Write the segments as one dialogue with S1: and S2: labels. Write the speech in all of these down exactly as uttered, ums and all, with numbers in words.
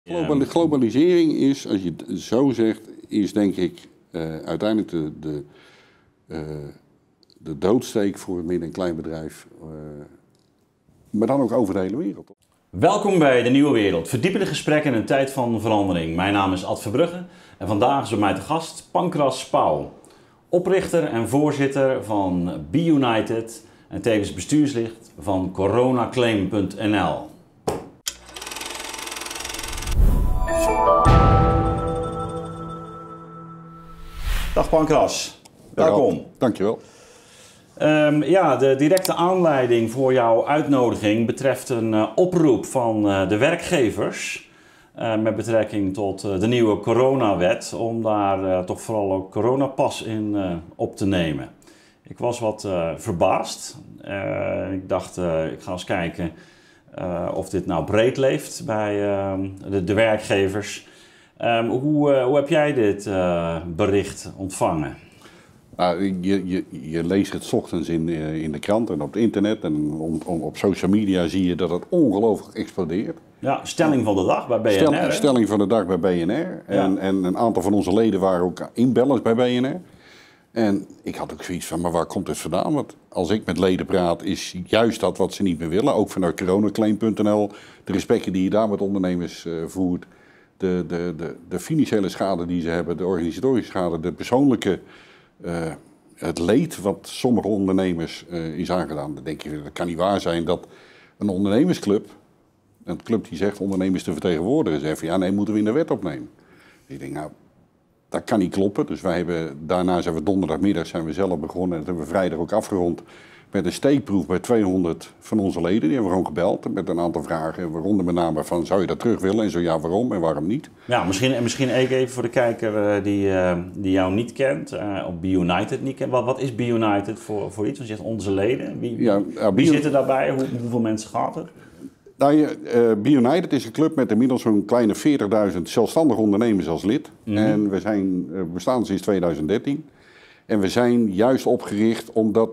S1: Global, globalisering is, als je het zo zegt, is denk ik uh, uiteindelijk de, de, uh, de doodsteek voor het midden- en kleinbedrijf. Uh, maar dan ook over de hele wereld.
S2: Welkom bij De Nieuwe Wereld. Verdiepende gesprekken in een tijd van verandering. Mijn naam is Ad Verbrugge en vandaag is bij mij te gast Pancras Pauw. Oprichter en voorzitter van Be United en tevens bestuurslid van coronaclaim punt n l. Dag Pancras, welkom.
S1: Dankjewel.
S2: Um, ja, de directe aanleiding voor jouw uitnodiging betreft een uh, oproep van uh, de werkgevers uh, met betrekking tot uh, de nieuwe coronawet, om daar uh, toch vooral ook coronapas in uh, op te nemen. Ik was wat uh, verbaasd. Uh, ik dacht, uh, ik ga eens kijken uh, of dit nou breed leeft bij uh, de, de werkgevers. Um, hoe, uh, hoe heb jij dit uh, bericht ontvangen?
S1: Nou, je, je, je leest het 's ochtends in, in de krant en op het internet en om, om, op social media zie je dat het ongelooflijk explodeert.
S2: Ja, stelling van de dag bij B N R.
S1: Stel, stelling van de dag bij B N R. En, ja. en een aantal van onze leden waren ook inbellers bij B N R. En ik had ook zoiets van, maar waar komt het vandaan? Want als ik met leden praat, is juist dat wat ze niet meer willen. Ook vanuit coronaclaim punt n l, de gesprekken die je daar met ondernemers uh, voert. De, de, de, de financiële schade die ze hebben, de organisatorische schade, de persoonlijke... Uh, het leed wat sommige ondernemers uh, is aangedaan. Dan denk je, dat kan niet waar zijn dat een ondernemersclub, een club die zegt ondernemers te vertegenwoordigen, zegt van ja, nee, moeten we in de wet opnemen. Dus ik denk, nou, dat kan niet kloppen. Dus wij hebben, daarna zijn we donderdagmiddag zijn we zelf begonnen en dat hebben we vrijdag ook afgerond met een steekproef bij tweehonderd van onze leden. Die hebben we gewoon gebeld met een aantal vragen, waaronder met name van zou je dat terug willen en zo ja, waarom en waarom niet.
S2: Ja, misschien, misschien even voor de kijker uh, die, uh, die jou niet kent, uh, of Be United niet kent. Wat, wat is Be United voor, voor iets? Want je zegt onze leden. Wie,
S1: ja, ja,
S2: wie zitten daarbij? Hoe, hoeveel mensen gaat er?
S1: Nou, uh, Be United is een club met inmiddels zo'n kleine veertigduizend zelfstandige ondernemers als lid. Mm-hmm. En we zijn, uh, bestaan sinds tweeduizend dertien. En we zijn juist opgericht omdat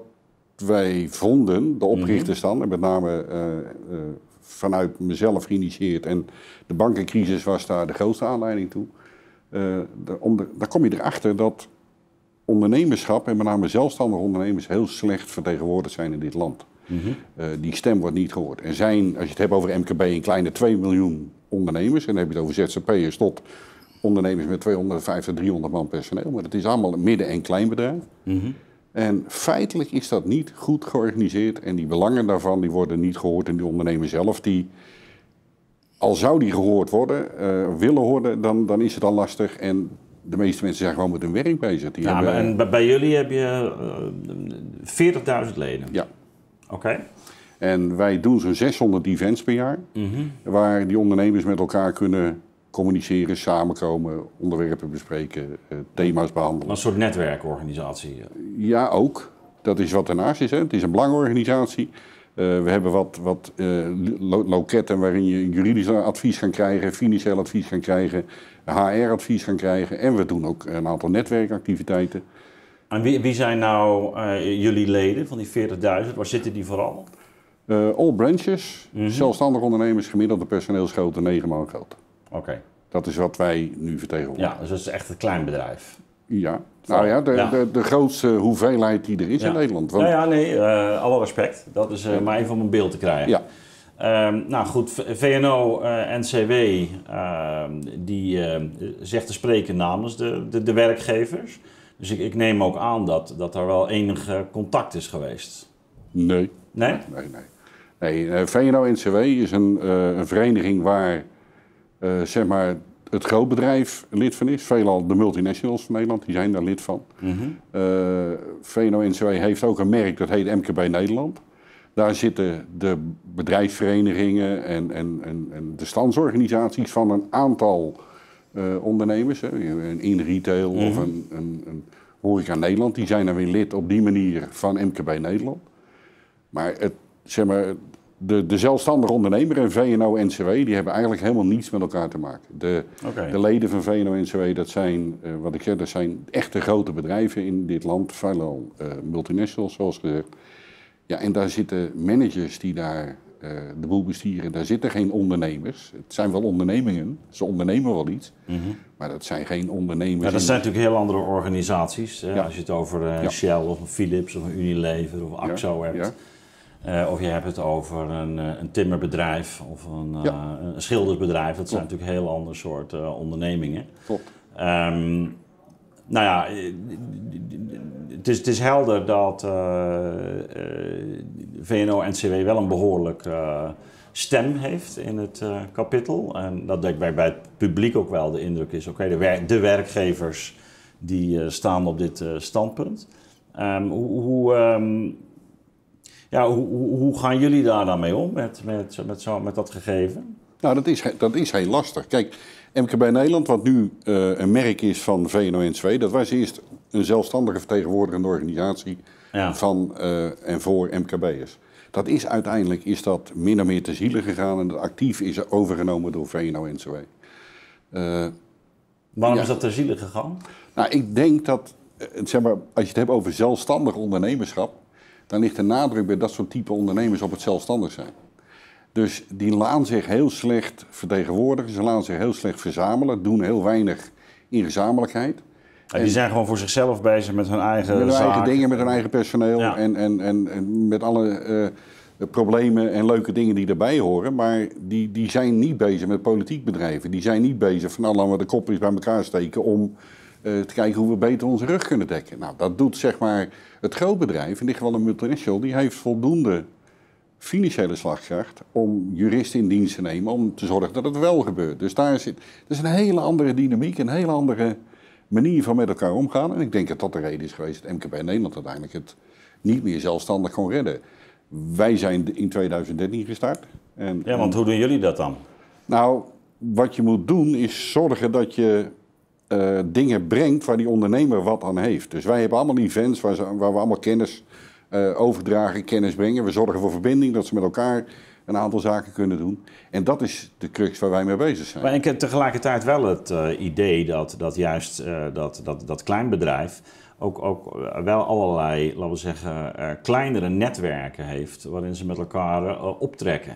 S1: wij vonden, de oprichters dan, en met name uh, uh, vanuit mezelf geïnitieerd, en de bankencrisis was daar de grootste aanleiding toe. Uh, de, om de, daar kom je erachter dat ondernemerschap, en met name zelfstandige ondernemers, heel slecht vertegenwoordigd zijn in dit land. Mm-hmm. Uh, die stem wordt niet gehoord. Er zijn, als je het hebt over M K B, een kleine twee miljoen ondernemers, en dan heb je het over Z Z P'ers tot ondernemers met tweehonderdvijftig, driehonderd man personeel, maar het is allemaal een midden- en kleinbedrijf. Mm-hmm. En feitelijk is dat niet goed georganiseerd en die belangen daarvan die worden niet gehoord. En die ondernemer zelf, die, al zou die gehoord worden, uh, willen horen, dan, dan is het al lastig. En de meeste mensen zijn gewoon met hun werk bezig. Die
S2: ja,
S1: hebben,
S2: en bij, bij jullie heb je uh, veertigduizend leden?
S1: Ja.
S2: Oké. Okay.
S1: En wij doen zo'n zeshonderd events per jaar, mm-hmm. waar die ondernemers met elkaar kunnen communiceren, samenkomen, onderwerpen bespreken, uh, thema's behandelen.
S2: Een soort netwerkorganisatie?
S1: Ja, ook. Dat is wat daarnaast is. Hè. Het is een belangenorganisatie. Uh, we hebben wat, wat uh, lo- loketten waarin je juridisch advies kan krijgen, financieel advies kan krijgen, H R-advies kan krijgen. En we doen ook een aantal netwerkactiviteiten.
S2: En wie, wie zijn nou uh, jullie leden van die veertigduizend? Waar zitten die vooral?
S1: Uh, all branches, mm-hmm. zelfstandig ondernemers, gemiddelde personeelsgrootte negen man groot.
S2: Oké. Okay.
S1: Dat is wat wij nu vertegenwoordigen.
S2: Ja, dus dat is echt een klein bedrijf.
S1: Ja, nou ja, de, ja. de, de grootste hoeveelheid die er is
S2: ja.
S1: in Nederland. Want...
S2: Ja, ja, nee, uh, alle respect. Dat is uh, ja. maar even om een beeld te krijgen.
S1: Ja.
S2: Um, nou goed, V N O uh, N C W uh, die uh, zegt te spreken namens de, de, de werkgevers. Dus ik, ik neem ook aan dat, dat er wel enig contact is geweest.
S1: Nee.
S2: Nee?
S1: Nee, nee. nee uh, V N O N C W is een, uh, een vereniging waar, uh, zeg maar... het grootbedrijf lid van is, veelal de multinationals van Nederland, die zijn daar lid van. Mm-hmm. Uh, V N O N C W heeft ook een merk, dat heet M K B Nederland. Daar zitten de bedrijfsverenigingen en, en, en, en de standsorganisaties van een aantal uh, ondernemers. Hè. Een in retail mm-hmm. of een, een, een horeca Nederland, die zijn dan weer lid op die manier van M K B Nederland. Maar het, zeg maar... De, de zelfstandige ondernemer en V N O N C W die hebben eigenlijk helemaal niets met elkaar te maken. De, okay. de leden van V N O N C W, dat zijn, uh, wat ik zeg, dat zijn echte grote bedrijven in dit land, veelal uh, multinationals zoals gezegd. Ja, en daar zitten managers die daar uh, de boel bestieren, daar zitten geen ondernemers. Het zijn wel ondernemingen, ze ondernemen wel iets, mm-hmm. maar dat zijn geen ondernemers.
S2: Ja, dat zijn natuurlijk heel andere organisaties. Hè? Ja. Als je het over uh, ja. Shell of een Philips of een Unilever of Axo ja. hebt. Ja. Uh, of je hebt het over een, een timmerbedrijf of een, ja. uh, een schildersbedrijf. Dat zijn Klopt. natuurlijk heel ander soort uh, ondernemingen.
S1: Klopt.
S2: Um, nou ja, het is, het is helder dat uh, uh, V N O-N C W wel een behoorlijk uh, stem heeft in het uh, kapitel. En dat denk ik bij het publiek ook wel de indruk is. Oké, okay, de, wer- de werkgevers die uh, staan op dit uh, standpunt. Um, hoe, hoe, um, ja, hoe, hoe gaan jullie daar dan mee om met, met, met, zo, met dat gegeven?
S1: Nou, dat is, dat is heel lastig. Kijk, M K B Nederland, wat nu uh, een merk is van V N O N C W, dat was eerst een zelfstandige vertegenwoordigende organisatie ja. van uh, en voor M K B'ers. Dat is uiteindelijk is dat min of meer te ziele gegaan en dat actief is overgenomen door V N O N C W. Uh,
S2: Waarom
S1: ja.
S2: is dat te ziele gegaan?
S1: Nou, ik denk dat, uh, zeg maar, als je het hebt over zelfstandig ondernemerschap, dan ligt de nadruk bij dat soort type ondernemers op het zelfstandig zijn. Dus die laten zich heel slecht vertegenwoordigen, ze laten zich heel slecht verzamelen, doen heel weinig in gezamenlijkheid.
S2: Ja, die zijn gewoon voor zichzelf bezig met hun eigen
S1: Met hun
S2: zaak.
S1: eigen dingen, met hun eigen personeel ja. en, en, en, en met alle uh, problemen en leuke dingen die erbij horen. Maar die, die zijn niet bezig met politiek bedrijven. Die zijn niet bezig van nou, laten we de kopjes bij elkaar steken om uh, te kijken hoe we beter onze rug kunnen dekken. Nou, dat doet zeg maar het grootbedrijf, in dit geval een multinational, die heeft voldoende financiële slagkracht om juristen in dienst te nemen om te zorgen dat het wel gebeurt. Dus daar zit, dat is een hele andere dynamiek, een hele andere manier van met elkaar omgaan. En ik denk dat dat de reden is geweest dat M K B Nederland uiteindelijk het niet meer zelfstandig kon redden. Wij zijn in tweeduizend dertien gestart. En,
S2: ja, want hoe doen jullie dat dan?
S1: Nou, wat je moet doen is zorgen dat je uh, dingen brengt waar die ondernemer wat aan heeft. Dus wij hebben allemaal events waar, ze, waar we allemaal kennis uh, overdragen, kennis brengen. We zorgen voor verbinding, dat ze met elkaar een aantal zaken kunnen doen. En dat is de crux waar wij mee bezig zijn.
S2: Maar ik heb tegelijkertijd wel het uh, idee dat, dat juist uh, dat, dat, dat kleinbedrijf ook, ook wel allerlei, laten we zeggen, uh, kleinere netwerken heeft waarin ze met elkaar uh, optrekken.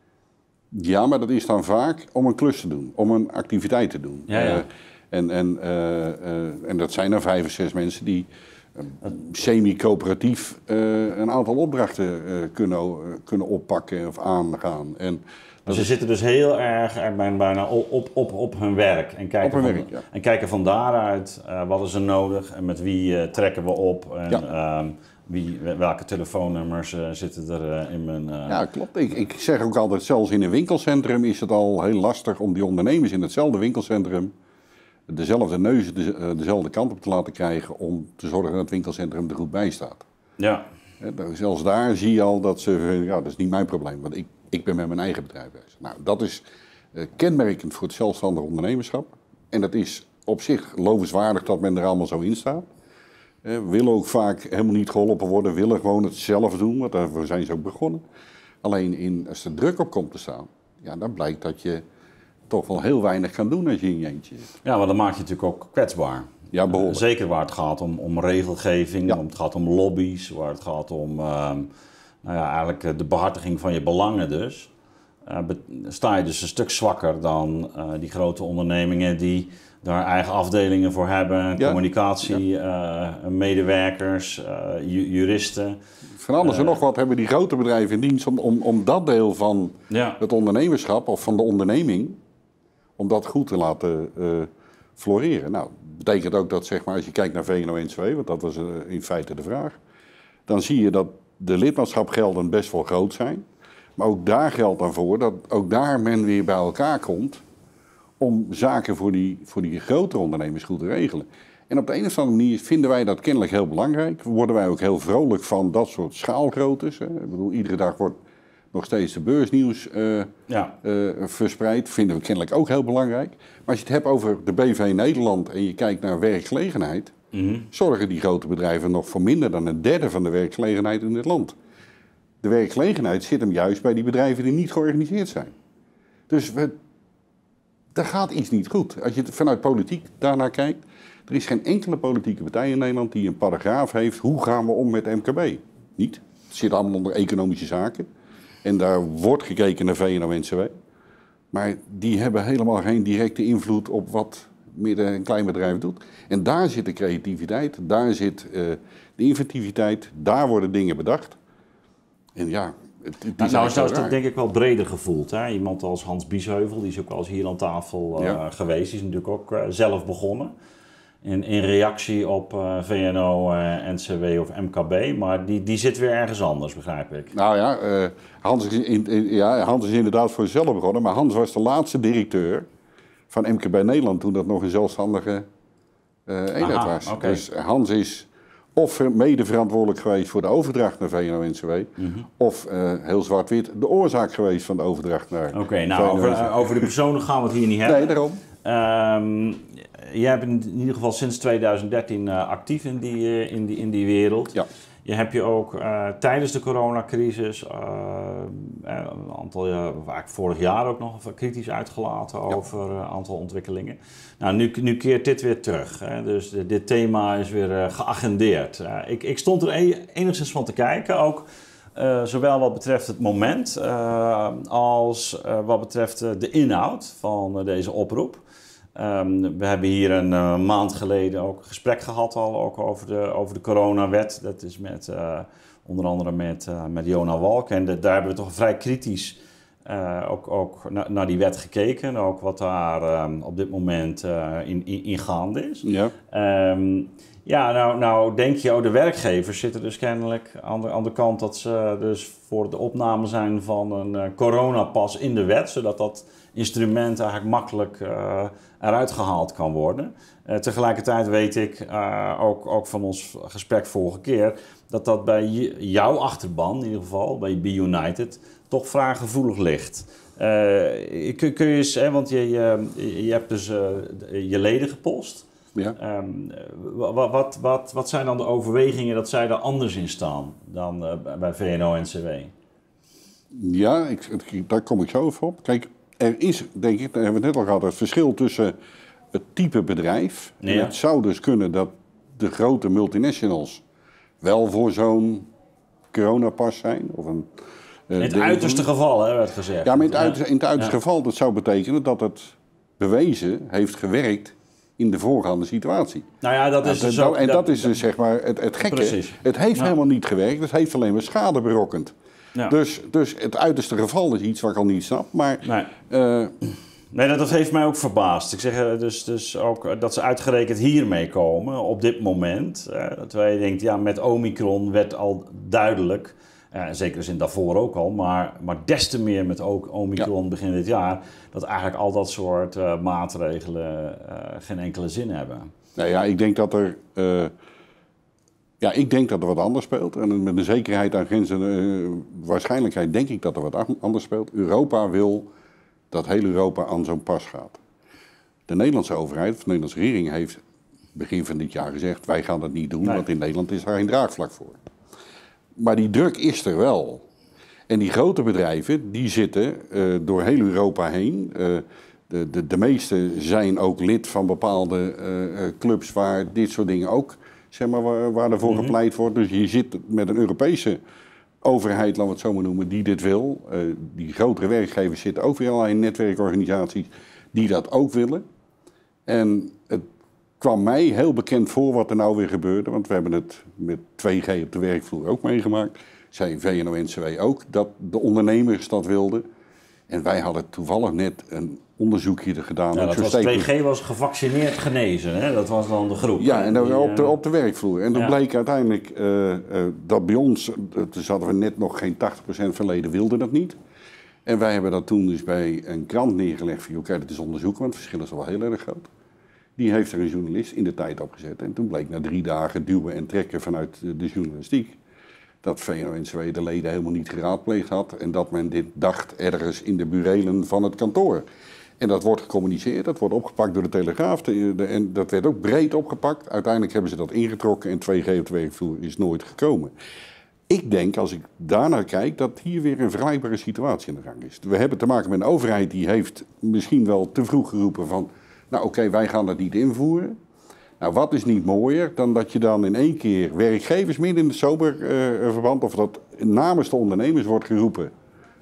S1: Ja, maar dat is dan vaak om een klus te doen, om een activiteit te doen.
S2: Ja, ja.
S1: Uh, en, en, uh, uh, en dat zijn er vijf of zes mensen die uh, semi-coöperatief uh, een aantal opdrachten uh, kunnen, uh, kunnen oppakken of aangaan. En
S2: dus ze is... zitten dus heel erg er bijna op, op, op hun werk en kijken,
S1: hun
S2: van,
S1: werk, ja.
S2: en kijken van daaruit uh, wat is er nodig en met wie uh, trekken we op en ja. um, wie, welke telefoonnummers uh, zitten er uh, in mijn... Uh...
S1: Ja, klopt. Ik, ik zeg ook altijd, zelfs in een winkelcentrum is het al heel lastig om die ondernemers in hetzelfde winkelcentrum dezelfde neuzen de, uh, dezelfde kant op te laten krijgen om te zorgen dat het winkelcentrum er goed bij staat.
S2: Ja.
S1: Ja, zelfs daar zie je al dat ze, ja, dat is niet mijn probleem, want ik, ik ben met mijn eigen bedrijf bezig. Nou, dat is uh, kenmerkend voor het zelfstandig ondernemerschap. En dat is op zich lovenswaardig dat men er allemaal zo in staat. Uh, we willen ook vaak helemaal niet geholpen worden, willen gewoon het zelf doen, want daarvoor zijn ze ook begonnen. Alleen in, als er druk op komt te staan, ja, dan blijkt dat je toch wel heel weinig kan doen als je in je eentje zit.
S2: Ja, maar dan maak je natuurlijk ook kwetsbaar.
S1: Ja, behoorlijk.
S2: Uh, zeker waar het gaat om, om regelgeving, ja. om het gaat om lobby's, waar het gaat om uh, nou ja, eigenlijk de behartiging van je belangen dus. Uh, sta je dus een stuk zwakker dan uh, die grote ondernemingen die daar eigen afdelingen voor hebben, ja. communicatie, ja. Uh, medewerkers, uh, ju- juristen.
S1: Van alles en uh, nog wat hebben die grote bedrijven in dienst om, om, om dat deel van
S2: ja.
S1: het ondernemerschap of van de onderneming, om dat goed te laten uh, floreren. Nou, betekent ook dat, zeg maar, als je kijkt naar V N O N C W, want dat was uh, in feite de vraag, dan zie je dat de lidmaatschapgelden best wel groot zijn. Maar ook daar geldt dan voor dat ook daar men weer bij elkaar komt om zaken voor die, voor die grotere ondernemers goed te regelen. En op de een of andere manier vinden wij dat kennelijk heel belangrijk. Worden wij ook heel vrolijk van dat soort schaalgroottes. Hè. Ik bedoel, iedere dag wordt nog steeds de beursnieuws uh, ja. uh, verspreid. Vinden we kennelijk ook heel belangrijk. Maar als je het hebt over de B V Nederland en je kijkt naar werkgelegenheid, mm-hmm. zorgen die grote bedrijven nog voor minder dan een derde van de werkgelegenheid in dit land. De werkgelegenheid zit hem juist bij die bedrijven die niet georganiseerd zijn. Dus we, daar gaat iets niet goed. Als je vanuit politiek daarnaar kijkt, er is geen enkele politieke partij in Nederland die een paragraaf heeft, hoe gaan we om met M K B? Niet. Het zit allemaal onder economische zaken. En daar wordt gekeken naar V N O N C W. Maar die hebben helemaal geen directe invloed op wat midden- en kleinbedrijf doet. En daar zit de creativiteit, daar zit uh, de inventiviteit, daar worden dingen bedacht. En ja, het, het
S2: nou, nou is dat denk ik wel breder gevoeld. Hè? Iemand als Hans Biesheuvel, die is ook wel eens hier aan tafel uh, ja. geweest. Die is natuurlijk ook uh, zelf begonnen. In, in reactie op uh, V N O, uh, N C W of M K B. Maar die, die zit weer ergens anders, begrijp ik.
S1: Nou ja, uh, Hans, is in, in, ja, Hans is inderdaad voor zichzelf begonnen. Maar Hans was de laatste directeur van M K B Nederland toen dat nog een zelfstandige uh, eenheid Aha, was. Okay. Dus Hans is of mede verantwoordelijk geweest voor de overdracht naar V N O N C W... Mm-hmm. of uh, heel zwart-wit de oorzaak geweest van de overdracht naar
S2: Oké, okay, nou over, uh, over de personen gaan we het hier niet hebben.
S1: Nee, daarom.
S2: Um, jij bent in ieder geval sinds twintig dertien uh, actief in die, uh, in, die, in die wereld. Ja. Je hebt je ook uh, tijdens de coronacrisis, uh, een aantal, uh, vaak vorig jaar ook nog kritisch uitgelaten over een ja. uh, aantal ontwikkelingen. Nou, nu, nu keert dit weer terug. Hè? Dus de, dit thema is weer uh, geagendeerd. Uh, ik, ik stond er e- enigszins van te kijken, ook uh, zowel wat betreft het moment uh, als uh, wat betreft uh, de inhoud van uh, deze oproep. Um, we hebben hier een uh, maand geleden ook een gesprek gehad al ook over de, over de coronawet. Dat is met, uh, onder andere met, uh, met Jona Walk. En de, daar hebben we toch vrij kritisch uh, ook, ook na, naar die wet gekeken. Ook wat daar um, op dit moment uh, in, in, in gaande is. Ja, um, ja nou, nou denk je, oh, de werkgevers zitten dus kennelijk aan de, aan de kant dat ze dus voor de opname zijn van een uh, coronapas in de wet. Zodat dat instrument eigenlijk makkelijk uh, eruit gehaald kan worden. Uh, tegelijkertijd weet ik, uh, ook, ook van ons gesprek vorige keer, dat dat bij jouw achterban, in ieder geval, bij Be United, toch vrij gevoelig ligt. Uh, kun, kun je eens, hè, want je, je, je hebt dus uh, je leden gepolst. Ja. Um, wat, wat, wat, wat zijn dan de overwegingen dat zij er anders in staan dan uh, bij V N O N C W?
S1: Ja, ik, daar kom ik zo even op. Kijk, er is, denk ik, daar hebben we het net al gehad, het verschil tussen het type bedrijf. Ja. En het zou dus kunnen dat de grote multinationals wel voor zo'n coronapas zijn. Of een,
S2: uh, in het uiterste geval, hè, werd gezegd.
S1: Ja, maar in het, uiterste, in het uiterste ja. geval, dat zou betekenen dat het bewezen heeft gewerkt in de voorgaande situatie.
S2: Nou ja, dat is
S1: dus
S2: zo.
S1: En dat, dat is dus zeg maar het, het gekke. Precies. Het heeft ja. helemaal niet gewerkt, het heeft alleen maar schade berokkend. Ja. Dus, dus het uiterste geval is iets wat ik al niet snap, maar...
S2: Nee, uh, nee dat, dat heeft mij ook verbaasd. Ik zeg dus, dus ook dat ze uitgerekend hiermee komen op dit moment. Uh, terwijl je denkt, ja, met Omicron werd al duidelijk, uh, zeker in daarvoor ook al, maar, maar des te meer met ook Omicron ja. begin dit jaar, dat eigenlijk al dat soort uh, maatregelen uh, geen enkele zin hebben.
S1: Nou ja, ik denk dat er... Uh, Ja, ik denk dat er wat anders speelt. En met een zekerheid aan grenzen, uh, waarschijnlijkheid denk ik dat er wat anders speelt. Europa wil dat heel Europa aan zo'n pas gaat. De Nederlandse overheid, de Nederlandse regering heeft begin van dit jaar gezegd, wij gaan dat niet doen, nee. want in Nederland is daar geen draagvlak voor. Maar die druk is er wel. En die grote bedrijven, die zitten uh, door heel Europa heen. Uh, de, de, de meeste zijn ook lid van bepaalde uh, clubs waar dit soort dingen ook... Zeg maar, waar, waar ervoor mm-hmm. gepleit wordt. Dus je zit met een Europese overheid, laten we het zo maar noemen, die dit wil. Uh, die grotere werkgevers zitten ook weer allerlei netwerkorganisaties die dat ook willen. En het kwam mij heel bekend voor wat er nou weer gebeurde. Want we hebben het met twee G op de werkvloer ook meegemaakt. Zei V N O N C W ook, dat de ondernemers dat wilden. En wij hadden toevallig net een onderzoekje er gedaan.
S2: Ja, dat was twee G was gevaccineerd genezen, hè? Dat was dan de groep.
S1: Ja, en dat was op de, op de werkvloer. En toen ja. bleek uiteindelijk uh, uh, dat bij ons, dus hadden we net nog geen tachtig procent van leden wilden dat niet. En wij hebben dat toen dus bij een krant neergelegd van, oké, okay, dat is onderzoeken, want het verschil is wel heel erg groot. Die heeft er een journalist in de tijd opgezet. En toen bleek na drie dagen duwen en trekken vanuit de journalistiek dat V N O N C W de leden helemaal niet geraadpleegd had en dat men dit dacht ergens in de burelen van het kantoor. En dat wordt gecommuniceerd, dat wordt opgepakt door de Telegraaf de, de, en dat werd ook breed opgepakt. Uiteindelijk hebben ze dat ingetrokken en twee G op de werkvloer is nooit gekomen. Ik denk, als ik daarnaar kijk, dat hier weer een vergelijkbare situatie aan de gang is. We hebben te maken met een overheid die heeft misschien wel te vroeg geroepen van, nou oké, okay, wij gaan dat niet invoeren. Nou, wat is niet mooier dan dat je dan in één keer werkgevers midden in het zomerverband, uh, of dat namens de ondernemers wordt geroepen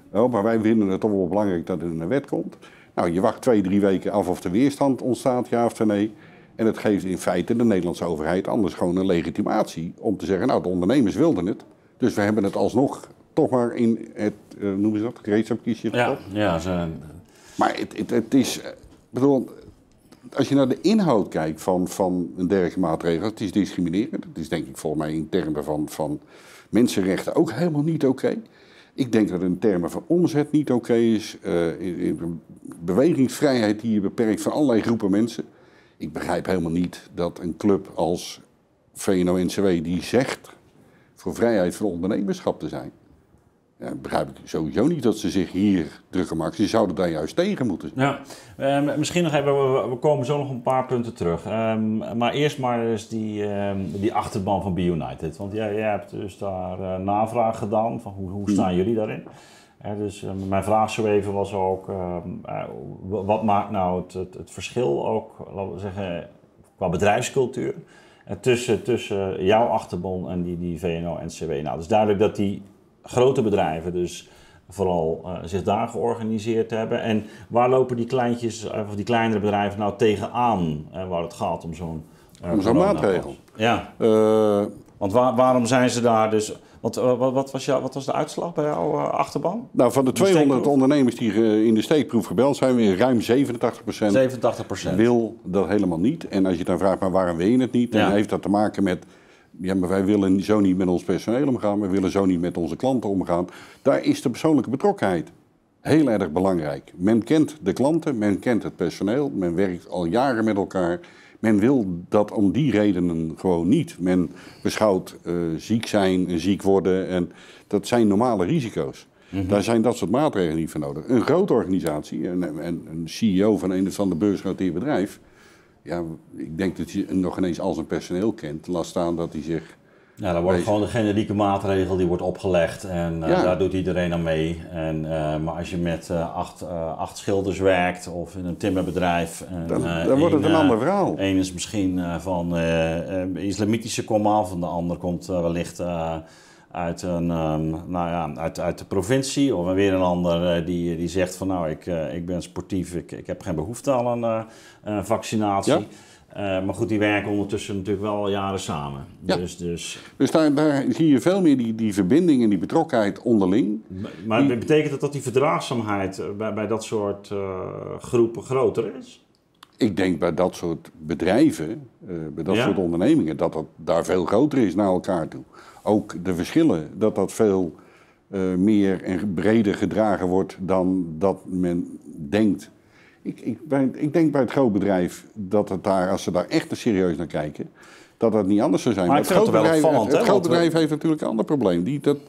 S1: Wel, maar wij vinden het toch wel belangrijk dat het in de wet komt. Nou, je wacht twee, drie weken af of de weerstand ontstaat, ja of nee. En het geeft in feite de Nederlandse overheid anders gewoon een legitimatie om te zeggen, nou, de ondernemers wilden het. Dus we hebben het alsnog toch maar in het, uh, noemen ze dat, gereedschapkistje gestopt.
S2: Ja, ja, ze...
S1: Maar het, het, het is, ik bedoel, als je naar de inhoud kijkt van, van een dergelijke maatregel, het is discriminerend. Het is denk ik volgens mij in termen van, van mensenrechten ook helemaal niet oké. Okay. Ik denk dat het in termen van omzet niet oké okay is. Uh, in, in bewegingsvrijheid die je beperkt van allerlei groepen mensen. Ik begrijp helemaal niet dat een club als V N O N C W die zegt voor vrijheid van ondernemerschap te zijn. Ja, begrijp ik sowieso niet dat ze zich hier druk maken. Ze zouden daar juist tegen moeten zijn.
S2: Ja, uh, misschien nog even, we, we komen zo nog een paar punten terug. Um, maar eerst maar eens die, um, die achterban van B-United. Want jij, jij hebt dus daar uh, navraag gedaan van hoe, hoe staan jullie daarin? Uh, dus uh, mijn vraag zo even was ook, uh, uh, wat maakt nou het, het, het verschil ook, laten we zeggen, qua bedrijfscultuur uh, tussen, tussen jouw achterban en die, die V N O N C W? Nou, het is duidelijk dat die grote bedrijven dus vooral uh, zich daar georganiseerd hebben. En waar lopen die kleintjes, of die kleinere bedrijven nou tegenaan, uh, waar het gaat om zo'n
S1: uh, om zo'n maatregel?
S2: Ja.
S1: Uh,
S2: Want waar, waarom zijn ze daar dus... Want uh, wat, wat, was jou, wat was de uitslag bij jouw uh, achterban?
S1: Nou, van de tweehonderd ondernemers die uh, in de steekproef gebeld zijn, weer ruim zevenentachtig procent,
S2: zevenentachtig procent
S1: wil dat helemaal niet. En als je dan vraagt, maar waarom wil je het niet? Dan ja. heeft dat te maken met... Ja, maar wij willen zo niet met ons personeel omgaan. We willen zo niet met onze klanten omgaan. Daar is de persoonlijke betrokkenheid heel erg belangrijk. Men kent de klanten, men kent het personeel. Men werkt al jaren met elkaar. Men wil dat om die redenen gewoon niet. Men beschouwt uh, ziek zijn en ziek worden. En dat zijn normale risico's. Mm-hmm. Daar zijn dat soort maatregelen niet voor nodig. Een grote organisatie, een, een, een C E O van een of ander beursgenoteerd bedrijf... Ja, ik denk dat hij nog ineens al zijn personeel kent. Laat staan dat hij zich...
S2: Ja, dan wordt het gewoon de generieke maatregel die wordt opgelegd en uh, ja. daar doet iedereen aan mee. En, uh, maar als je met uh, acht, uh, acht schilders werkt of in een timmerbedrijf... En,
S1: dan
S2: uh,
S1: dan wordt het een uh, ander verhaal.
S2: Eén is misschien uh, van uh, uh, islamitische komaf en de ander komt uh, wellicht... Uh, Uit, een, um, nou ja, uit, uit de provincie of weer een ander uh, die, die zegt van nou ik, uh, ik ben sportief, ik, ik heb geen behoefte aan een uh, uh, vaccinatie. Ja. Uh, maar goed, die werken ondertussen natuurlijk wel al jaren samen.
S1: Ja.
S2: Dus, dus...
S1: dus daar, daar zie je veel meer die, die verbinding en die betrokkenheid onderling.
S2: Maar die... betekent dat dat die verdraagzaamheid bij, bij dat soort uh, groepen groter is?
S1: Ik denk bij dat soort bedrijven, uh, bij dat ja? soort ondernemingen, dat dat daar veel groter is naar elkaar toe. Ook de verschillen, dat dat veel uh, meer en breder gedragen wordt dan dat men denkt. Ik, ik, bij, ik denk bij het grootbedrijf dat het daar, als ze daar echt serieus naar kijken, dat dat niet anders zou zijn.
S2: Maar,
S1: maar
S2: het grootbedrijf,
S1: het, het, het grootbedrijf
S2: we...
S1: heeft natuurlijk een ander probleem. Die, dat,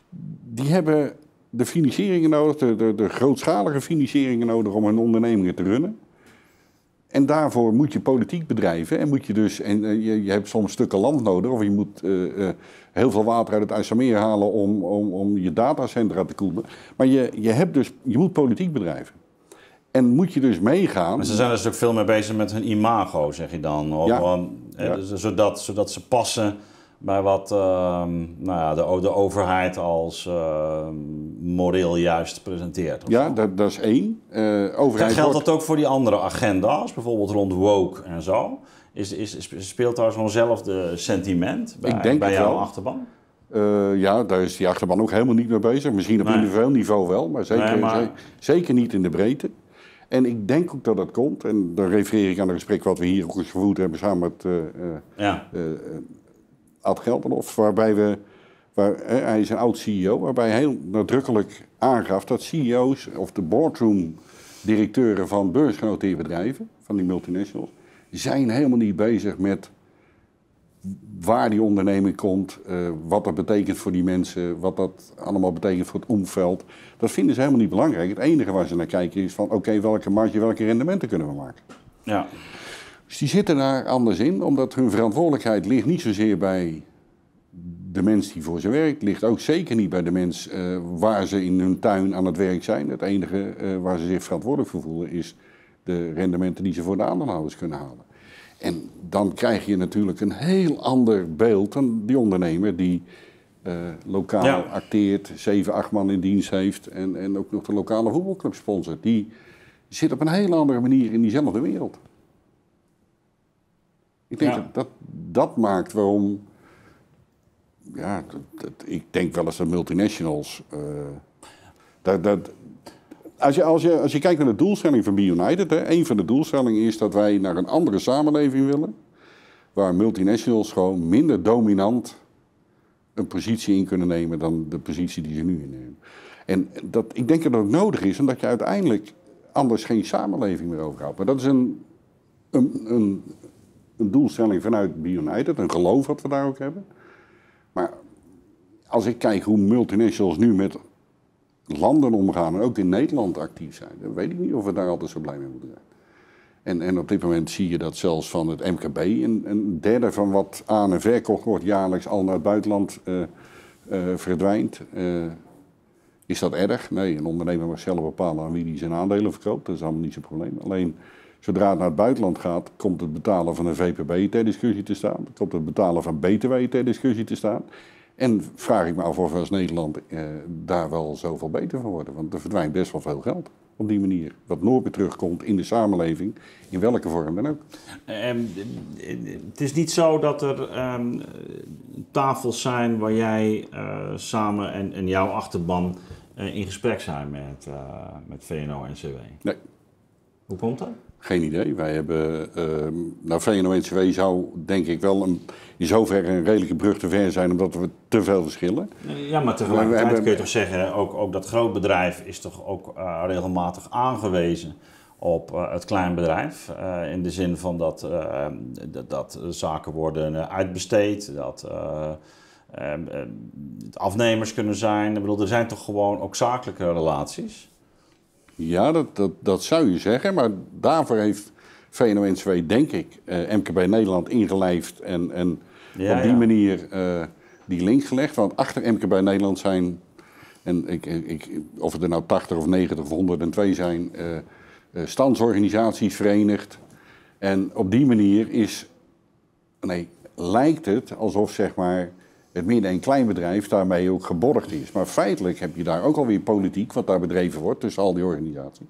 S1: die hebben de financieringen nodig, de, de, de grootschalige financieringen nodig om hun ondernemingen te runnen. En daarvoor moet je politiek bedrijven en moet je dus, en uh, je, je hebt soms stukken land nodig of je moet uh, uh, heel veel water uit het IJsselmeer halen om, om, om je datacentra te koelen. Maar je, je, hebt dus, je moet politiek bedrijven. En moet je dus meegaan.
S2: Maar ze zijn dus ook veel meer bezig met hun imago, zeg je dan. Of,
S1: ja.
S2: um,
S1: ja.
S2: dus, zodat, zodat ze passen bij wat uh, nou ja, de, de overheid als uh, moreel juist presenteert.
S1: Ja, dat, dat is één. Uh, overheid
S2: geldt
S1: wordt...
S2: dat ook voor die andere agenda's, bijvoorbeeld rond woke en zo? Is, is, speelt daar zo'nzelfde sentiment bij,
S1: Ik denk
S2: bij jouw
S1: wel.
S2: achterban?
S1: Uh, ja, daar is die achterban ook helemaal niet mee bezig. Misschien op nee. individueel niveau wel, maar zeker, nee, maar... zeker niet in de breedte. En ik denk ook dat dat komt, en dan refereer ik aan het gesprek wat we hier ook eens gevoerd hebben samen met uh,
S2: ja.
S1: uh, Ad Gelderlof, waarbij we, waar, uh, hij is een oud C E O, waarbij hij heel nadrukkelijk aangaf dat C E O's of de boardroom-directeuren van beursgenoteerde bedrijven, van die multinationals, zijn helemaal niet bezig met waar die onderneming komt, uh, wat dat betekent voor die mensen, wat dat allemaal betekent voor het omveld. Dat vinden ze helemaal niet belangrijk. Het enige waar ze naar kijken is van oké, okay, welke marge, welke rendementen kunnen we maken.
S2: Ja.
S1: Dus die zitten daar anders in, omdat hun verantwoordelijkheid ligt niet zozeer bij de mens die voor ze werkt, ligt ook zeker niet bij de mens uh, waar ze in hun tuin aan het werk zijn. Het enige uh, waar ze zich verantwoordelijk voor voelen is de rendementen die ze voor de aandeelhouders kunnen halen. En dan krijg je natuurlijk een heel ander beeld dan die ondernemer die uh, lokaal ja. acteert, zeven, acht man in dienst heeft en, en ook nog de lokale voetbalclub sponsort. Die zit op een hele andere manier in diezelfde wereld. Ik denk ja. dat, dat dat maakt waarom... Ja, dat, dat, ik denk wel eens dat multinationals... Uh, dat, dat, als, je, als, je, als je kijkt naar de doelstelling van Be United... Hè, een van de doelstellingen is dat wij naar een andere samenleving willen... waar multinationals gewoon minder dominant een positie in kunnen nemen... dan de positie die ze nu innemen. En dat, ik denk dat dat nodig is, omdat je uiteindelijk anders geen samenleving meer overhoudt. Maar dat is een, een, een, een doelstelling vanuit Be United, een geloof wat we daar ook hebben... Maar als ik kijk hoe multinationals nu met landen omgaan en ook in Nederland actief zijn, dan weet ik niet of we daar altijd zo blij mee moeten zijn. En, en op dit moment zie je dat zelfs van het M K B een, een derde van wat aan en verkocht wordt jaarlijks al naar het buitenland uh, uh, verdwijnt. Uh, is dat erg? Nee, een ondernemer mag zelf bepalen aan wie hij zijn aandelen verkoopt. Dat is allemaal niet zo'n probleem. Alleen zodra het naar het buitenland gaat, komt het betalen van een V P B ter discussie te staan. Komt het betalen van B T W ter discussie te staan. En vraag ik me af of we als Nederland eh, daar wel zoveel beter van worden. Want er verdwijnt best wel veel geld op die manier. Wat nooit meer terugkomt in de samenleving, in welke vorm dan ook.
S2: Um, het is niet zo dat er um, tafels zijn waar jij uh, samen en, en jouw achterban uh, in gesprek zijn met, uh, met V N O N C W?
S1: Nee.
S2: Hoe komt dat?
S1: Geen idee. Wij hebben, uh, nou V N O N C W zou denk ik wel een, in zoverre een redelijke brug te ver zijn, omdat we te veel verschillen.
S2: Ja, maar tegelijkertijd hebben, kun je toch zeggen, ook, ook dat grootbedrijf is toch ook uh, regelmatig aangewezen op uh, het kleinbedrijf. Uh, in de zin van dat, uh, dat, dat zaken worden uh, uitbesteed, dat uh, uh, uh, afnemers kunnen zijn. Ik bedoel, er zijn toch gewoon ook zakelijke relaties?
S1: Ja, dat, dat, dat zou je zeggen, maar daarvoor heeft V N O N C W, denk ik, uh, M K B Nederland ingelijfd en, en ja, op die ja. manier uh, die link gelegd. Want achter M K B Nederland zijn, en ik, ik, of het er nou tachtig of negentig of honderdtwee zijn, uh, uh, standsorganisaties verenigd. En op die manier is, nee, lijkt het alsof zeg maar het midden- en kleinbedrijf daarmee ook geborgd is. Maar feitelijk heb je daar ook alweer politiek wat daar bedreven wordt tussen al die organisaties.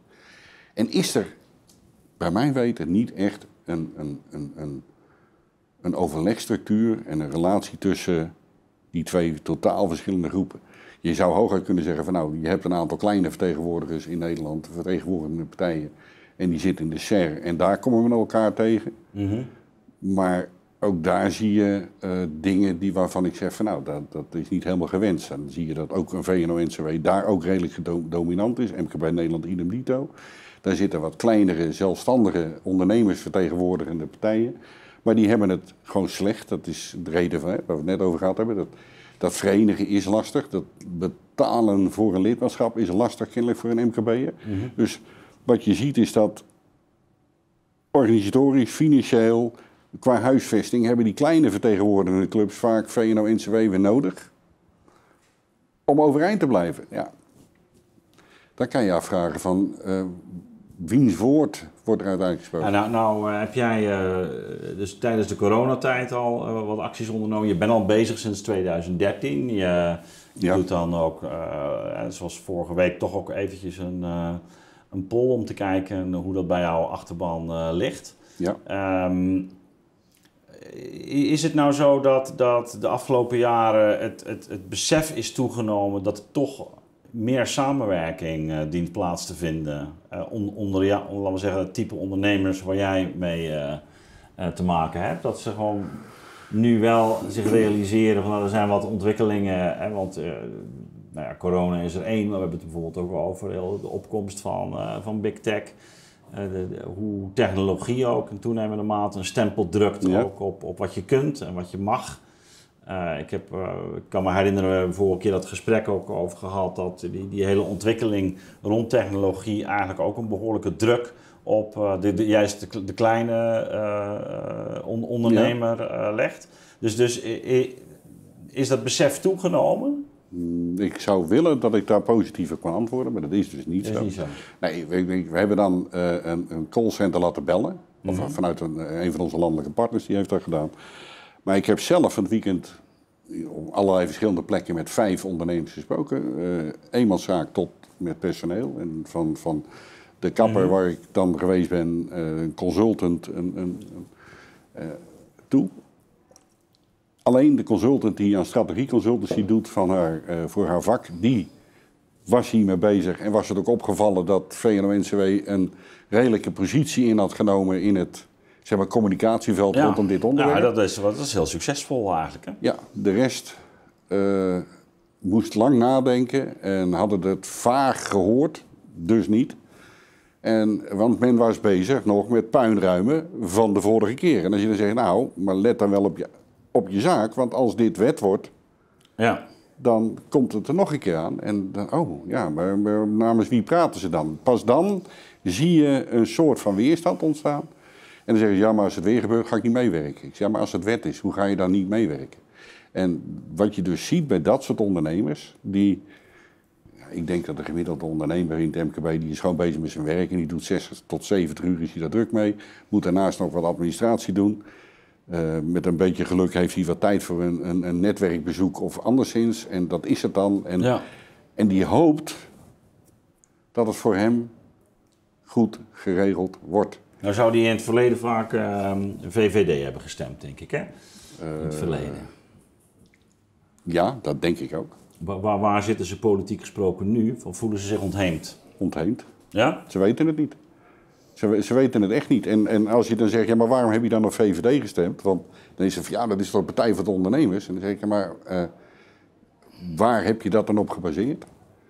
S1: En is er, bij mijn weten, niet echt een, een, een, een, een overlegstructuur en een relatie tussen die twee totaal verschillende groepen. Je zou hooguit kunnen zeggen van nou, je hebt een aantal kleine vertegenwoordigers in Nederland, vertegenwoordigende partijen, en die zitten in de S E R en daar komen we elkaar tegen. Mm-hmm. Maar ook daar zie je uh, dingen die waarvan ik zeg van nou, dat, dat is niet helemaal gewenst. En dan zie je dat ook een V N O N C W daar ook redelijk dominant is. M K B Nederland idem dito. Daar zitten wat kleinere, zelfstandige ondernemers vertegenwoordigende partijen. Maar die hebben het gewoon slecht. Dat is de reden van, hè, waar we het net over gehad hebben. Dat, dat verenigen is lastig. Dat betalen voor een lidmaatschap is lastig kennelijk voor een M K B'er. Mm-hmm. Dus wat je ziet is dat organisatorisch, financieel, qua huisvesting hebben die kleine vertegenwoordigende clubs vaak V N O N C W weer nodig om overeind te blijven. Ja. Dan kan je afvragen van uh, wiens woord wordt er uiteindelijk gesproken.
S2: Ja, nou, nou uh, heb jij uh, dus tijdens de coronatijd al uh, wat acties ondernomen. Je bent al bezig sinds twintig dertien. Je, je ja. doet dan ook, uh, zoals vorige week, toch ook eventjes een, uh, een poll om te kijken hoe dat bij jouw achterban uh, ligt.
S1: Ja.
S2: Um, Is het nou zo dat, dat de afgelopen jaren het, het, het besef is toegenomen dat er toch meer samenwerking uh, dient plaats te vinden uh, on, onder, ja, laten we zeggen, het type ondernemers waar jij mee uh, uh, te maken hebt? Dat ze gewoon nu wel zich realiseren van nou, er zijn wat ontwikkelingen, hè, want uh, nou ja, corona is er één, maar we hebben het bijvoorbeeld ook over de opkomst van, uh, van Big Tech. Uh, de, de, hoe technologie ook in toenemende mate een stempel drukt ja. ook op, op wat je kunt en wat je mag. Uh, ik, heb, uh, ik kan me herinneren, we hebben vorige keer dat gesprek ook over gehad, dat die, die hele ontwikkeling rond technologie eigenlijk ook een behoorlijke druk op uh, de, de, juist de, de kleine uh, on, ondernemer ja. uh, legt. Dus, dus uh, is dat besef toegenomen?
S1: Ik zou willen dat ik daar positiever kan antwoorden, maar dat is dus niet,
S2: dat
S1: zo.
S2: Is niet zo.
S1: Nee, we, we hebben dan uh, een, een callcenter laten bellen. Mm-hmm. Of vanuit een, een van onze landelijke partners, die heeft dat gedaan. Maar ik heb zelf van het weekend op allerlei verschillende plekken met vijf ondernemers gesproken. Uh, eenmanszaak tot met personeel. En van, van de kapper mm-hmm. waar ik dan geweest ben, uh, een consultant een, een, uh, toe. Alleen de consultant die aan strategieconsultancy doet van haar, uh, voor haar vak, die was hiermee bezig. En was het ook opgevallen dat V N O N C W een redelijke positie in had genomen in het zeg maar, communicatieveld
S2: ja.
S1: rondom dit onderwerp.
S2: Ja, dat is, dat is heel succesvol eigenlijk. Hè?
S1: Ja, de rest uh, moest lang nadenken en hadden het vaag gehoord, dus niet. En, want men was bezig nog met puinruimen van de vorige keer. En als je dan zegt, nou, maar let dan wel op je, op je zaak, want als dit wet wordt, ja. dan komt het er nog een keer aan. En dan, oh ja, maar, maar namens wie praten ze dan? Pas dan zie je een soort van weerstand ontstaan. En dan zeggen ze, ja, maar als het weer gebeurt, ga ik niet meewerken. Ik zeg, ja, maar als het wet is, hoe ga je dan niet meewerken? En wat je dus ziet bij dat soort ondernemers, die... Ik denk dat de gemiddelde ondernemer in het M K B, die is gewoon bezig met zijn werk en die doet zestig tot zeventig uur, is hij daar druk mee. Moet daarnaast nog wat administratie doen. Uh, met een beetje geluk heeft hij wat tijd voor een, een, een netwerkbezoek of anderszins. En dat is het dan. En, ja. en die hoopt dat het voor hem goed geregeld wordt.
S2: Nou zou die in het verleden vaak uh, V V D hebben gestemd, denk ik, hè? In het verleden. Uh,
S1: ja, dat denk ik ook.
S2: Waar, waar zitten ze politiek gesproken nu? Of voelen ze zich ontheemd?
S1: Ontheemd.
S2: Ja?
S1: Ze weten het niet. Ze, ze weten het echt niet. En, en als je dan zegt, ja, maar waarom heb je dan op V V D gestemd? Want dan is het van, ja, dat is toch de Partij voor de Ondernemers? En dan zeg ik, ja, maar uh, waar heb je dat dan op gebaseerd?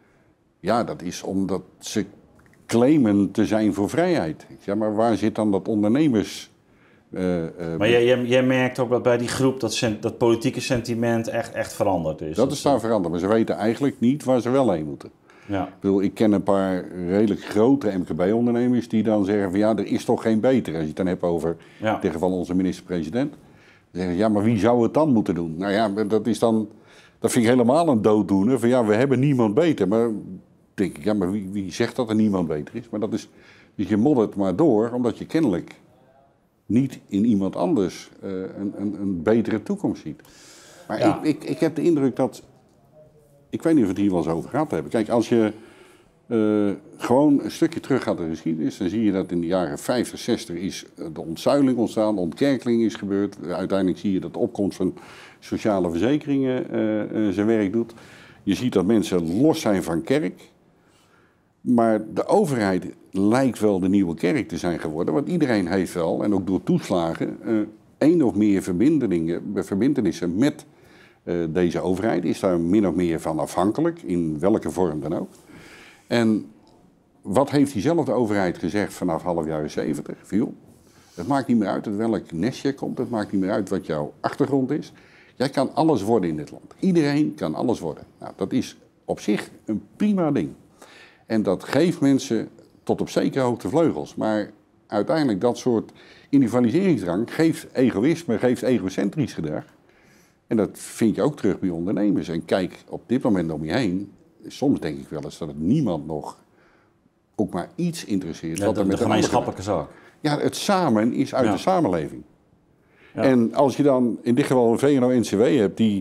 S1: Ja, dat is omdat ze claimen te zijn voor vrijheid. Ja, maar waar zit dan dat ondernemers...
S2: Uh, uh, maar jij, jij, jij merkt ook dat bij die groep dat, sen, dat politieke sentiment echt, echt veranderd is.
S1: Dat, dat is daar veranderd, maar ze weten eigenlijk niet waar ze wel heen moeten.
S2: Ja.
S1: Ik, bedoel, ik ken een paar redelijk grote M K B-ondernemers die dan zeggen van ja, er is toch geen beter. Als je het dan hebt over, ja. in dit geval onze minister-president. Dan zeggen ze, ja, maar wie zou het dan moeten doen? Nou ja, dat is dan, dat vind ik helemaal een dooddoener. Van ja, we hebben niemand beter. Maar denk ik, ja, maar wie, wie zegt dat er niemand beter is? Maar dat is, dus je moddert maar door, omdat je kennelijk... niet in iemand anders uh, een, een, een betere toekomst ziet. Maar ja. ik, ik, ik heb de indruk dat... Ik weet niet of we het hier wel eens over gehad hebben. Kijk, als je uh, gewoon een stukje terug gaat in de geschiedenis... dan zie je dat in de jaren vijftig, zestig is de ontzuiling ontstaan... de ontkerkeling is gebeurd. Uiteindelijk zie je dat de opkomst van sociale verzekeringen uh, uh, zijn werk doet. Je ziet dat mensen los zijn van kerk... Maar de overheid lijkt wel de nieuwe kerk te zijn geworden. Want iedereen heeft wel, en ook door toeslagen, uh, één of meer verbintenissen met uh, deze overheid. Is daar min of meer van afhankelijk, in welke vorm dan ook. En wat heeft diezelfde overheid gezegd vanaf half jaren zeventig? Viel. Het maakt niet meer uit uit welk nest je komt. Het maakt niet meer uit wat jouw achtergrond is. Jij kan alles worden in dit land. Iedereen kan alles worden. Nou, dat is op zich een prima ding. En dat geeft mensen tot op zekere hoogte vleugels. Maar uiteindelijk dat soort individualiseringsdrang geeft egoïsme, geeft egocentrisch gedrag. En dat vind je ook terug bij ondernemers. En kijk op dit moment om je heen. Soms denk ik wel eens dat het niemand nog ook maar iets interesseert.
S2: Ja,
S1: wat
S2: de,
S1: er met
S2: de gemeenschappelijke zaak.
S1: Ja, het samen is uit
S2: ja.
S1: de samenleving.
S2: Ja.
S1: En als je dan in dit geval een V N O N C W hebt die...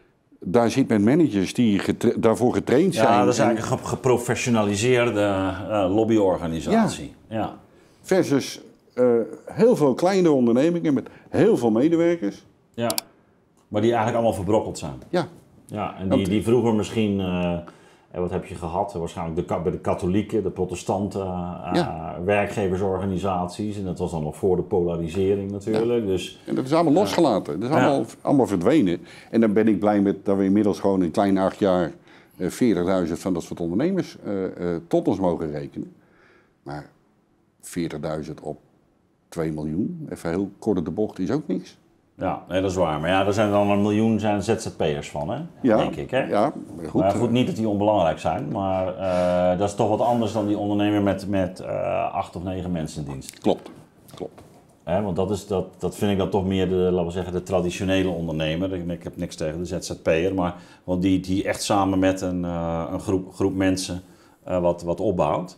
S1: Daar zit met managers die getra- daarvoor getraind zijn.
S2: Ja, dat is eigenlijk een geprofessionaliseerde uh, lobbyorganisatie. Ja. Ja.
S1: Versus uh, heel veel kleine ondernemingen met heel veel medewerkers.
S2: Ja, maar die eigenlijk allemaal verbrokkeld zijn.
S1: Ja.
S2: Ja, en die, die vroeger misschien, uh, wat heb je gehad? Waarschijnlijk de, bij de katholieken, de protestanten, uh, ja. werkgeversorganisaties. En dat was dan nog voor de polarisering natuurlijk. Ja. Dus,
S1: en dat is allemaal losgelaten. Dat is allemaal, ja. allemaal verdwenen. En dan ben ik blij met dat we inmiddels gewoon in klein acht jaar uh, veertigduizend van dat soort ondernemers uh, uh, tot ons mogen rekenen. Maar veertigduizend op twee miljoen, even heel kort op de bocht, is ook niks.
S2: Ja, nee, dat is waar. Maar ja, er zijn dan een miljoen zijn Z Z P'ers van, hè?
S1: Ja,
S2: denk ik. Hè?
S1: Ja, goed.
S2: Maar goed, niet dat die onbelangrijk zijn, maar uh, dat is toch wat anders dan die ondernemer met, met uh, acht of negen mensen in dienst.
S1: Klopt, klopt.
S2: Hè, want dat, is, dat, dat vind ik dan toch meer de, laten we zeggen, de traditionele ondernemer. Ik, ik heb niks tegen de Z Z P'er, maar want die, die echt samen met een, uh, een groep, groep mensen uh, wat, wat opbouwt.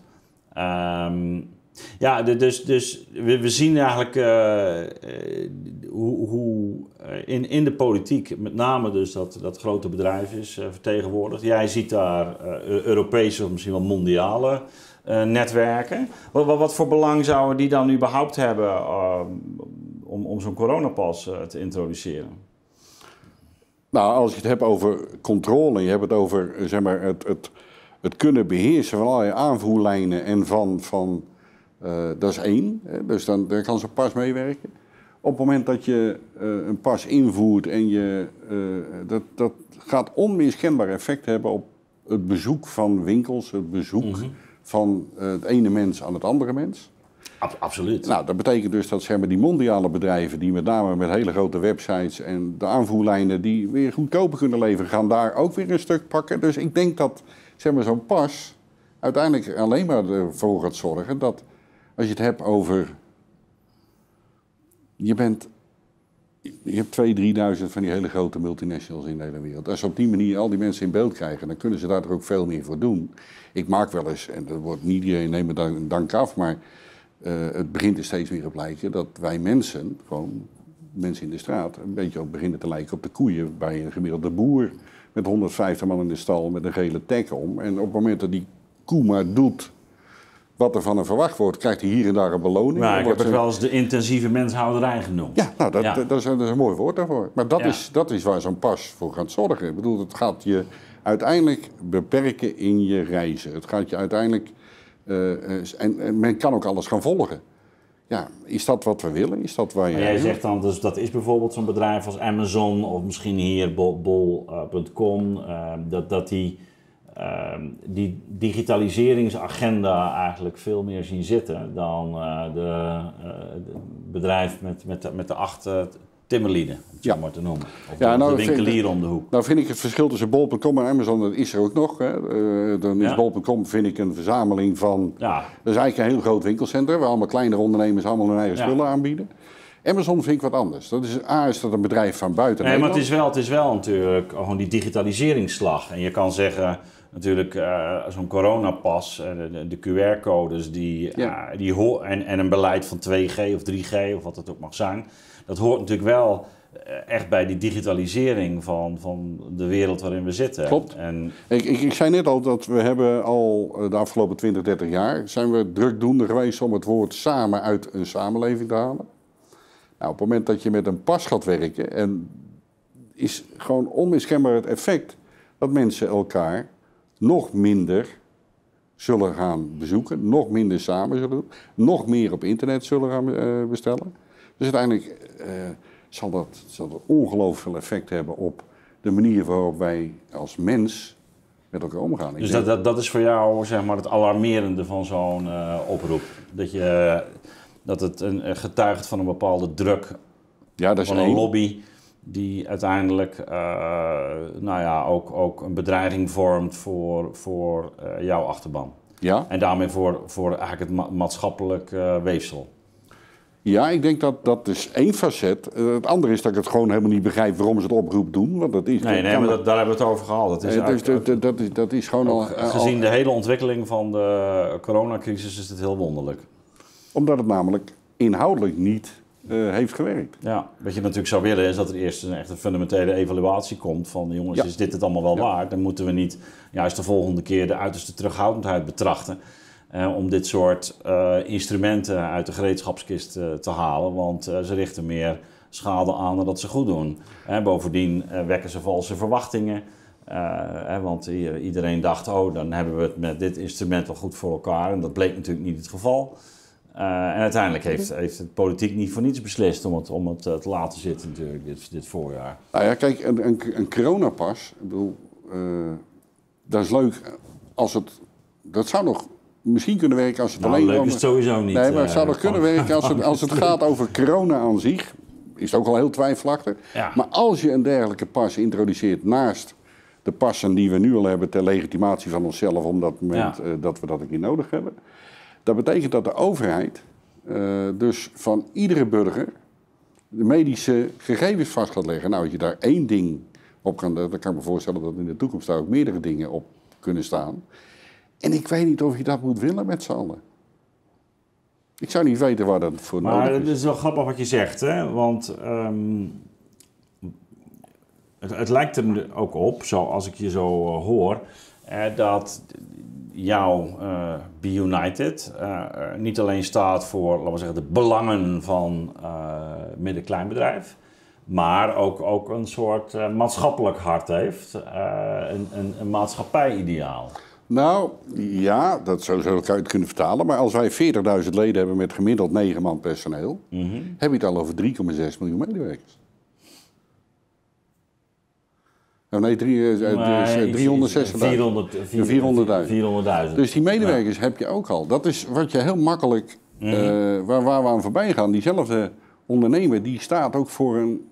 S2: Um, Ja, dus, dus we, we zien eigenlijk uh, uh, hoe, hoe in, in de politiek, met name dus dat, dat grote bedrijf is uh, vertegenwoordigd. Jij ziet daar uh, Europese of misschien wel mondiale uh, netwerken. Wat, wat, wat voor belang zouden die dan überhaupt hebben uh, om, om zo'n coronapas uh, te introduceren?
S1: Nou, als je het hebt over controle, je hebt het over zeg maar, het, het, het kunnen beheersen van allerlei aanvoerlijnen en van, van uh, dat is één. Hè, dus dan, dan kan zo'n pas meewerken. Op het moment dat je uh, een pas invoert en je, uh, dat, dat gaat onmiskenbaar effect hebben op het bezoek van winkels, het bezoek mm-hmm. van uh, het ene mens aan het andere mens.
S2: Absoluut.
S1: Nou, dat betekent dus dat zeg maar, die mondiale bedrijven, die met name met hele grote websites en de aanvoerlijnen die weer goedkoper kunnen leveren, gaan daar ook weer een stuk pakken. Dus ik denk dat zeg maar, zo'n pas uiteindelijk alleen maar ervoor gaat zorgen dat als je het hebt over. Je bent. Je hebt tweeduizend, drieduizend van die hele grote multinationals in de hele wereld. Als ze op die manier al die mensen in beeld krijgen, dan kunnen ze daar ook veel meer voor doen. Ik maak wel eens, en dat wordt niet iedereen neemt me dank af, maar uh, het begint er steeds meer op lijken dat wij mensen, gewoon mensen in de straat, een beetje op beginnen te lijken op de koeien bij een gemiddelde boer met honderdvijftig man in de stal met een gele tek om. En op het moment dat die koe maar doet wat er van hem verwacht wordt, krijgt hij hier en daar een beloning.
S2: Nou, ik heb het
S1: een...
S2: wel eens de intensieve menshouderij genoemd.
S1: Ja, nou, dat, ja. dat, is, dat is een mooi woord daarvoor. Maar dat,
S2: ja.
S1: is, dat is waar zo'n pas voor gaat zorgen. Ik bedoel, het gaat je uiteindelijk beperken in je reizen. Het gaat je uiteindelijk... Uh, en, en men kan ook alles gaan volgen. Ja, is dat wat we willen? Is dat waar je...
S2: Maar jij zegt dan, dus dat is bijvoorbeeld zo'n bedrijf als Amazon of misschien hier bol punt com, uh, dat, dat die... Uh, die digitaliseringsagenda eigenlijk veel meer zien zitten dan uh, de, uh, de bedrijf met, met, de, met de acht uh, timmerlieden, om het ja. zo maar te noemen. Of
S1: ja,
S2: de,
S1: nou,
S2: de winkelier om de hoek.
S1: Nou vind ik het verschil tussen bol punt com en Amazon, dat is er ook nog. Hè. Uh, dan is ja. bol punt com vind ik een verzameling van... Ja. Dat is eigenlijk een heel groot winkelcentrum waar allemaal kleinere ondernemers allemaal hun eigen ja. spullen aanbieden. Amazon vind ik wat anders. Dat is, A, is dat een bedrijf van buiten
S2: Nee,
S1: Nederland.
S2: Maar het is wel, het is wel natuurlijk gewoon die digitaliseringsslag. En je kan zeggen... Natuurlijk, uh, zo'n coronapas, uh, de, de Q R-codes die, ja. uh, die ho- en, en een beleid van twee G of drie G of wat het ook mag zijn. Dat hoort natuurlijk wel uh, echt bij die digitalisering van, van de wereld waarin we zitten.
S1: Klopt. En... Ik, ik, ik zei net al dat we hebben al uh, de afgelopen twintig, dertig jaar zijn we drukdoende geweest om het woord samen uit een samenleving te halen. Nou, op het moment dat je met een pas gaat werken, en is gewoon onmiskenbaar het effect dat mensen elkaar nog minder zullen gaan bezoeken, nog minder samen zullen doen, nog meer op internet zullen gaan uh, bestellen. Dus uiteindelijk uh, zal dat, zal dat ongelooflijk veel effect hebben op de manier waarop wij als mens met elkaar omgaan.
S2: Dus dat, dat, dat is voor jou zeg maar, het alarmerende van zo'n uh, oproep? Dat, je, dat het een, getuigt van een bepaalde druk
S1: ja, dat is
S2: van een
S1: één.
S2: lobby... die uiteindelijk uh, nou ja, ook, ook een bedreiging vormt voor, voor uh, jouw achterban.
S1: Ja.
S2: En daarmee voor, voor eigenlijk het ma- maatschappelijk uh, weefsel.
S1: Ja, ik denk dat dat is één facet. Uh, het andere is dat ik het gewoon helemaal niet begrijp waarom ze het oproep doen. Want dat is,
S2: nee,
S1: dat
S2: nee, maar dat, daar hebben we het over gehad. Dat is,
S1: uh, dus, dat, dat, dat, is, dat is gewoon al...
S2: Gezien
S1: al,
S2: de hele ontwikkeling van de coronacrisis is het heel wonderlijk.
S1: Omdat het namelijk inhoudelijk niet... Uh, heeft gewerkt.
S2: Ja, wat je natuurlijk zou willen is dat er eerst een echt een fundamentele evaluatie komt van jongens, ja. is dit het allemaal wel ja. waard? Dan moeten we niet juist de volgende keer de uiterste terughoudendheid betrachten uh, om dit soort uh, instrumenten uit de gereedschapskist uh, te halen, want uh, ze richten meer schade aan dan dat ze goed doen. Uh, bovendien uh, wekken ze valse verwachtingen, uh, uh, want uh, iedereen dacht, oh, dan hebben we het met dit instrument wel goed voor elkaar en dat bleek natuurlijk niet het geval. Uh, en uiteindelijk heeft, heeft de politiek niet voor niets beslist om het, om het uh, te laten zitten natuurlijk dit, dit voorjaar.
S1: Nou ja, kijk, een, een, een coronapas, ik bedoel, uh, dat is leuk als het, dat zou nog misschien kunnen werken als het
S2: nou,
S1: alleen...
S2: leuk
S1: over,
S2: is het sowieso niet.
S1: Nee, maar het zou
S2: uh,
S1: nog kunnen werken als het, als het gaat over corona aan zich, is het ook al heel twijfelachtig.
S2: Ja.
S1: Maar als je een dergelijke pas introduceert naast de passen die we nu al hebben ter legitimatie van onszelf, op dat moment ja. uh, dat we dat een keer nodig hebben. Dat betekent dat de overheid uh, dus van iedere burger de medische gegevens vast gaat leggen. Nou, als je daar één ding op kan, dan kan ik me voorstellen dat in de toekomst daar ook meerdere dingen op kunnen staan. En ik weet niet of je dat moet willen met z'n allen. Ik zou niet weten waar dat voor
S2: maar
S1: nodig is.
S2: Maar het is wel grappig wat je zegt, hè? Want um, het, het lijkt er ook op, zoals ik je zo uh, hoor, uh, dat jouw uh, Be United uh, uh, niet alleen staat voor, laten we zeggen, de belangen van uh, midden-kleinbedrijf, maar ook, ook een soort uh, maatschappelijk hart heeft, uh, een, een, een maatschappij-ideaal.
S1: Nou, ja, dat zou je het kunnen vertalen. Maar als wij veertigduizend leden hebben met gemiddeld negen man personeel, mm-hmm. heb je het al over drie komma zes miljoen medewerkers. Oh nee, driehonderdzestigduizend. vierhonderdduizend. Dus die medewerkers ja. heb je ook al. Dat is wat je heel makkelijk, mm-hmm. uh, waar, waar we aan voorbij gaan. Diezelfde ondernemer, die staat ook voor een,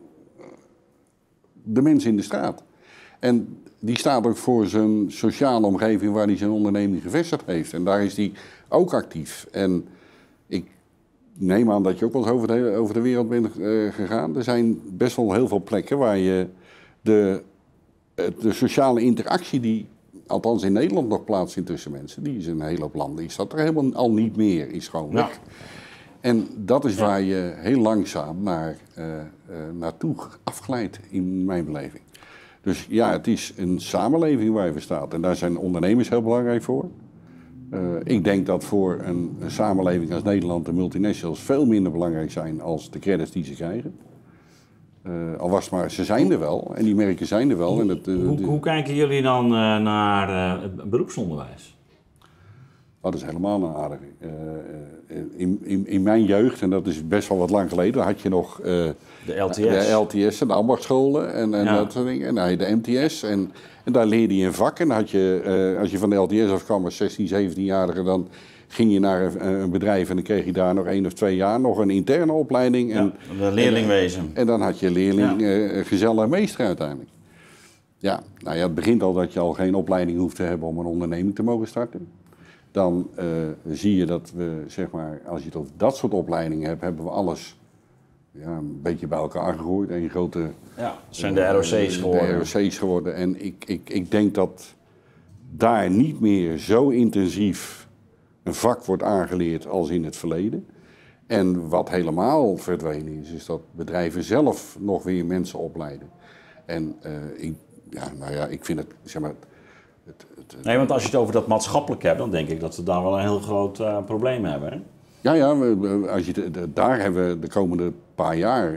S1: de mensen in de straat. En die staat ook voor zijn sociale omgeving waar hij zijn onderneming gevestigd heeft. En daar is hij ook actief. En ik neem aan dat je ook wel eens over de, over de wereld bent uh, gegaan. Er zijn best wel heel veel plekken waar je de, de sociale interactie die, althans in Nederland nog plaatsvindt tussen mensen, die is in een hele hoop landen, is dat er helemaal al niet meer, is gewoon weg. Ja. En dat is ja. waar je heel langzaam naar, uh, uh, naartoe afglijdt in mijn beleving. Dus ja, het is een samenleving waar je voor staat. En daar zijn ondernemers heel belangrijk voor. Uh, ik denk dat voor een, een samenleving als Nederland de multinationals veel minder belangrijk zijn als de credits die ze krijgen. Uh, al was het maar, ze zijn er wel en die merken zijn er wel.
S2: Hoe,
S1: en het, uh,
S2: hoe,
S1: de...
S2: hoe kijken jullie dan uh, naar uh, het beroepsonderwijs?
S1: Dat is helemaal een aardige. Uh, in, in, in mijn jeugd, en dat is best wel wat lang geleden, had je nog uh,
S2: de L T S,
S1: de L T S en de ambachtscholen en, en ja. dat soort dingen. En dan had je de M T S en, en daar leerde je een vak. En dan had je, uh, als je van de L T S afkwam als zestien, zeventienjarige, dan ging je naar een, een bedrijf en dan kreeg je daar nog één of twee jaar nog een interne opleiding. En,
S2: ja, de leerlingwezen.
S1: En, en dan had je leerling, ja. uh, gezel en meester uiteindelijk. Ja, nou ja, het begint al dat je al geen opleiding hoeft te hebben om een onderneming te mogen starten. Dan uh, zie je dat we, zeg maar, als je dat soort opleidingen hebt, hebben we alles ja, een beetje bij elkaar gegooid. Een grote...
S2: Ja, dat zijn de R O C's geworden.
S1: De R O C's geworden. En ik, ik, ik denk dat daar niet meer zo intensief een vak wordt aangeleerd als in het verleden. En wat helemaal verdwenen is, is dat bedrijven zelf nog weer mensen opleiden. En uh, ik, ja, nou ja, ik vind het, zeg maar... Het, het,
S2: nee, want als je het over dat maatschappelijk hebt, dan denk ik dat we daar wel een heel groot uh, probleem hebben. Hè?
S1: Ja, ja, we, als je de, de, daar hebben we de komende paar jaar uh,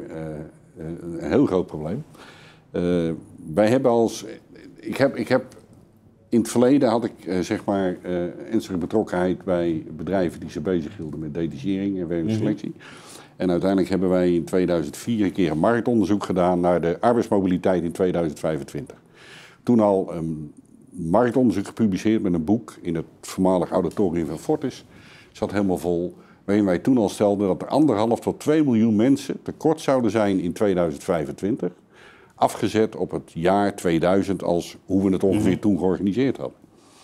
S1: een heel groot probleem. Uh, wij hebben als... Ik heb, ik heb, in het verleden had ik uh, zeg maar uh, ernstige betrokkenheid bij bedrijven die zich bezighielden met detachering en werkselectie. Mm-hmm. En uiteindelijk hebben wij in tweeduizend vier een keer een marktonderzoek gedaan naar de arbeidsmobiliteit in tweeduizend vijfentwintig. Toen al een marktonderzoek gepubliceerd met een boek in het voormalig auditorium van Fortis. Zat helemaal vol, waarin wij toen al stelden dat er anderhalf tot twee miljoen mensen tekort zouden zijn in tweeduizend vijfentwintig. Afgezet op het jaar tweeduizend als hoe we het ongeveer mm-hmm. toen georganiseerd hadden.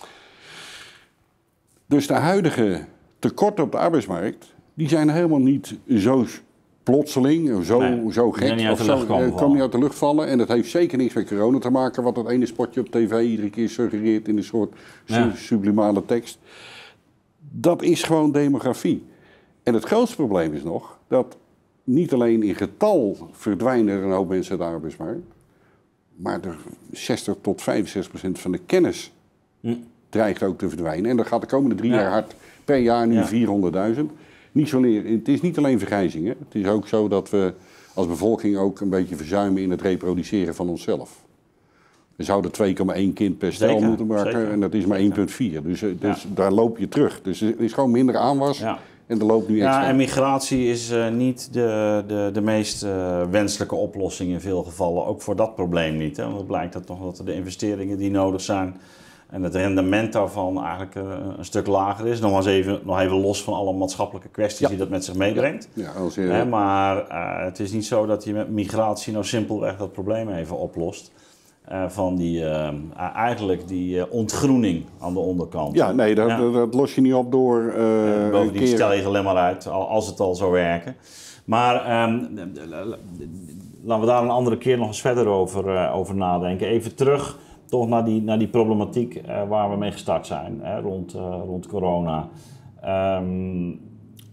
S1: Dus de huidige tekorten op de arbeidsmarkt, die zijn helemaal niet zo plotseling, zo, nee, zo gek,
S2: niet
S1: of zo, kan, kan niet uit de lucht vallen. En dat heeft zeker niks met corona te maken, wat dat ene spotje op tv iedere keer suggereert in een soort ja. sublimale tekst. Dat is gewoon demografie. En het grootste probleem is nog dat niet alleen in getal verdwijnen er een hoop mensen uit de arbeidsmarkt, maar er zestig tot vijfenzestig procent van de kennis hm. dreigt ook te verdwijnen. En dat gaat de komende drie ja. jaar hard, per jaar nu ja. vierhonderdduizend. Niet zo leer, het is niet alleen vergrijzing. Hè? Het is ook zo dat we als bevolking ook een beetje verzuimen in het reproduceren van onszelf. We zouden twee komma één kind per stel zeker, moeten maken zeker, en dat is maar één komma vier. Dus, dus ja. daar loop je terug. Dus er is gewoon minder aanwas ja. en er loopt nu extra.
S2: Ja, en migratie is uh, niet de, de, de meest uh, wenselijke oplossing in veel gevallen. Ook voor dat probleem niet. Hè? Want het blijkt dat, toch dat de investeringen die nodig zijn en het rendement daarvan eigenlijk uh, een stuk lager is. Nog, eens even, nog even los van alle maatschappelijke kwesties ja. die dat met zich meebrengt. Ja. Ja, als je... He, maar uh, het is niet zo dat je met migratie nou simpelweg dat probleem even oplost. Uh, van die, uh, eigenlijk die uh, ontgroening aan de onderkant.
S1: Ja, nee, dat, ja. dat, dat los je niet op door... Uh,
S2: uh, bovendien keer... stel je alleen maar uit, als het al zou werken. Maar um, laten we daar een andere keer nog eens verder over, uh, over nadenken. Even terug... Toch naar die, naar die problematiek uh, waar we mee gestart zijn, hè, rond, uh, rond corona. Um,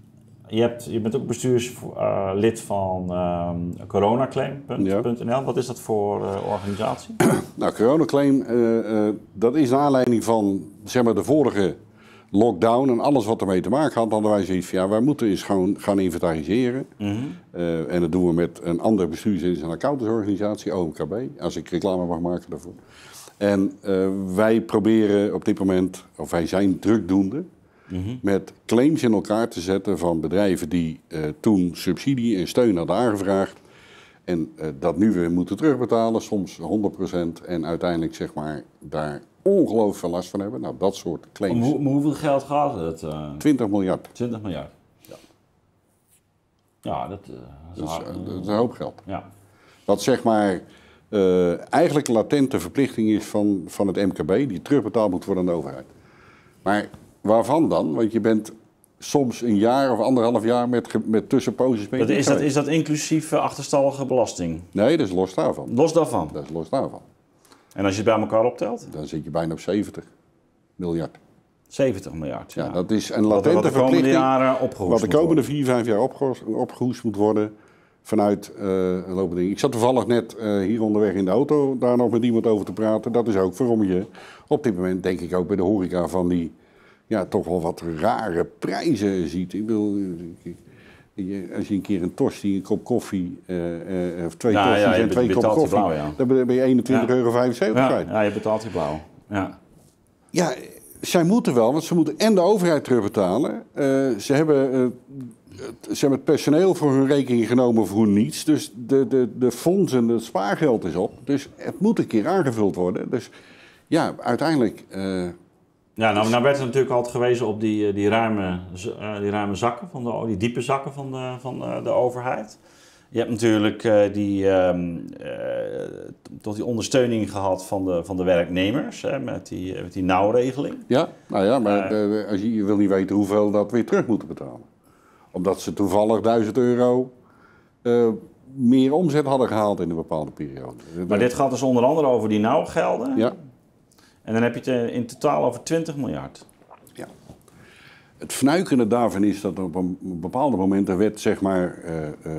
S2: je, hebt, je bent ook bestuurslid van uh, coronaclaim punt n l. Ja. Wat is dat voor uh, organisatie?
S1: Nou, coronaclaim, uh, uh, dat is naar aanleiding van zeg maar, de vorige lockdown en alles wat ermee te maken had. Hadden wij zoiets van, ja, wij moeten eens gewoon gaan inventariseren. Mm-hmm. uh, en dat doen we met een andere bestuurs- en accountantsorganisatie, O M K B, als ik reclame mag maken daarvoor. En uh, wij proberen op dit moment, of wij zijn drukdoende, mm-hmm. met claims in elkaar te zetten van bedrijven die uh, toen subsidie en steun hadden aangevraagd. En uh, dat nu weer moeten terugbetalen, soms honderd procent. En uiteindelijk zeg maar daar ongelooflijk veel last van hebben. Nou, dat soort claims.
S2: Om, hoe, hoeveel geld gaat het? Uh...
S1: twintig miljard.
S2: twintig miljard. Ja, ja dat, uh, dat, is,
S1: hard, uh, dat is een hoop geld.
S2: Ja.
S1: Wat zeg maar uh, eigenlijk een latente verplichting is van, van het M K B, die terugbetaald moet worden aan de overheid. Maar waarvan dan? Want je bent soms een jaar of anderhalf jaar met, met tussenposes mee.
S2: Dat is, dat, is dat inclusief uh, achterstallige belasting?
S1: Nee, dat is los daarvan.
S2: Los daarvan?
S1: Dat is los daarvan.
S2: En als je het bij elkaar optelt?
S1: Dan zit je bijna op zeventig miljard.
S2: zeventig miljard, ja.
S1: Ja, dat is een latente
S2: wat de komende
S1: verplichting.
S2: Jaren opgehoest
S1: wat de komende vier, vijf jaar opgehoest, opgehoest moet worden vanuit uh, een lopen dingen. Ik zat toevallig net uh, hier onderweg in de auto daar nog met iemand over te praten. Dat is ook waarom je op dit moment, denk ik ook bij de horeca, van die ja, toch wel wat rare prijzen ziet. Ik bedoel, als je een keer een tosti, een kop koffie, uh, uh, of twee
S2: ja,
S1: tosti's
S2: ja,
S1: en twee kop koffie, blauw, ja. Dan ben je eenentwintig euro vijfenzeventig kwijt.
S2: Ja, ja, je betaalt die blauw. Ja.
S1: Ja, zij moeten wel, want ze moeten en de overheid terugbetalen. Uh, ze, hebben, uh, ze hebben het personeel voor hun rekening genomen voor niets. Dus de, de, de fondsen, het spaargeld is op. Dus het moet een keer aangevuld worden. Dus ja, uiteindelijk... Uh,
S2: Ja, nou, nou werd er natuurlijk altijd gewezen op die, die, ruime, uh, die ruime zakken, van de, die diepe zakken van de, van de, de overheid. Je hebt natuurlijk uh, die, um, uh, toch die ondersteuning gehad van de, van de werknemers, hè, met die, met die nauwregeling.
S1: Ja, nou ja, maar uh, uh, als je, je wil niet weten hoeveel dat weer terug moeten betalen. Omdat ze toevallig duizend euro uh, meer omzet hadden gehaald in een bepaalde periode.
S2: Maar dit gaat dus onder andere over die nauwgelden.
S1: Ja.
S2: En dan heb je het in totaal over twintig miljard.
S1: Ja. Het fnuikende daarvan is dat op een bepaalde momenten werd, zeg maar, uh, uh,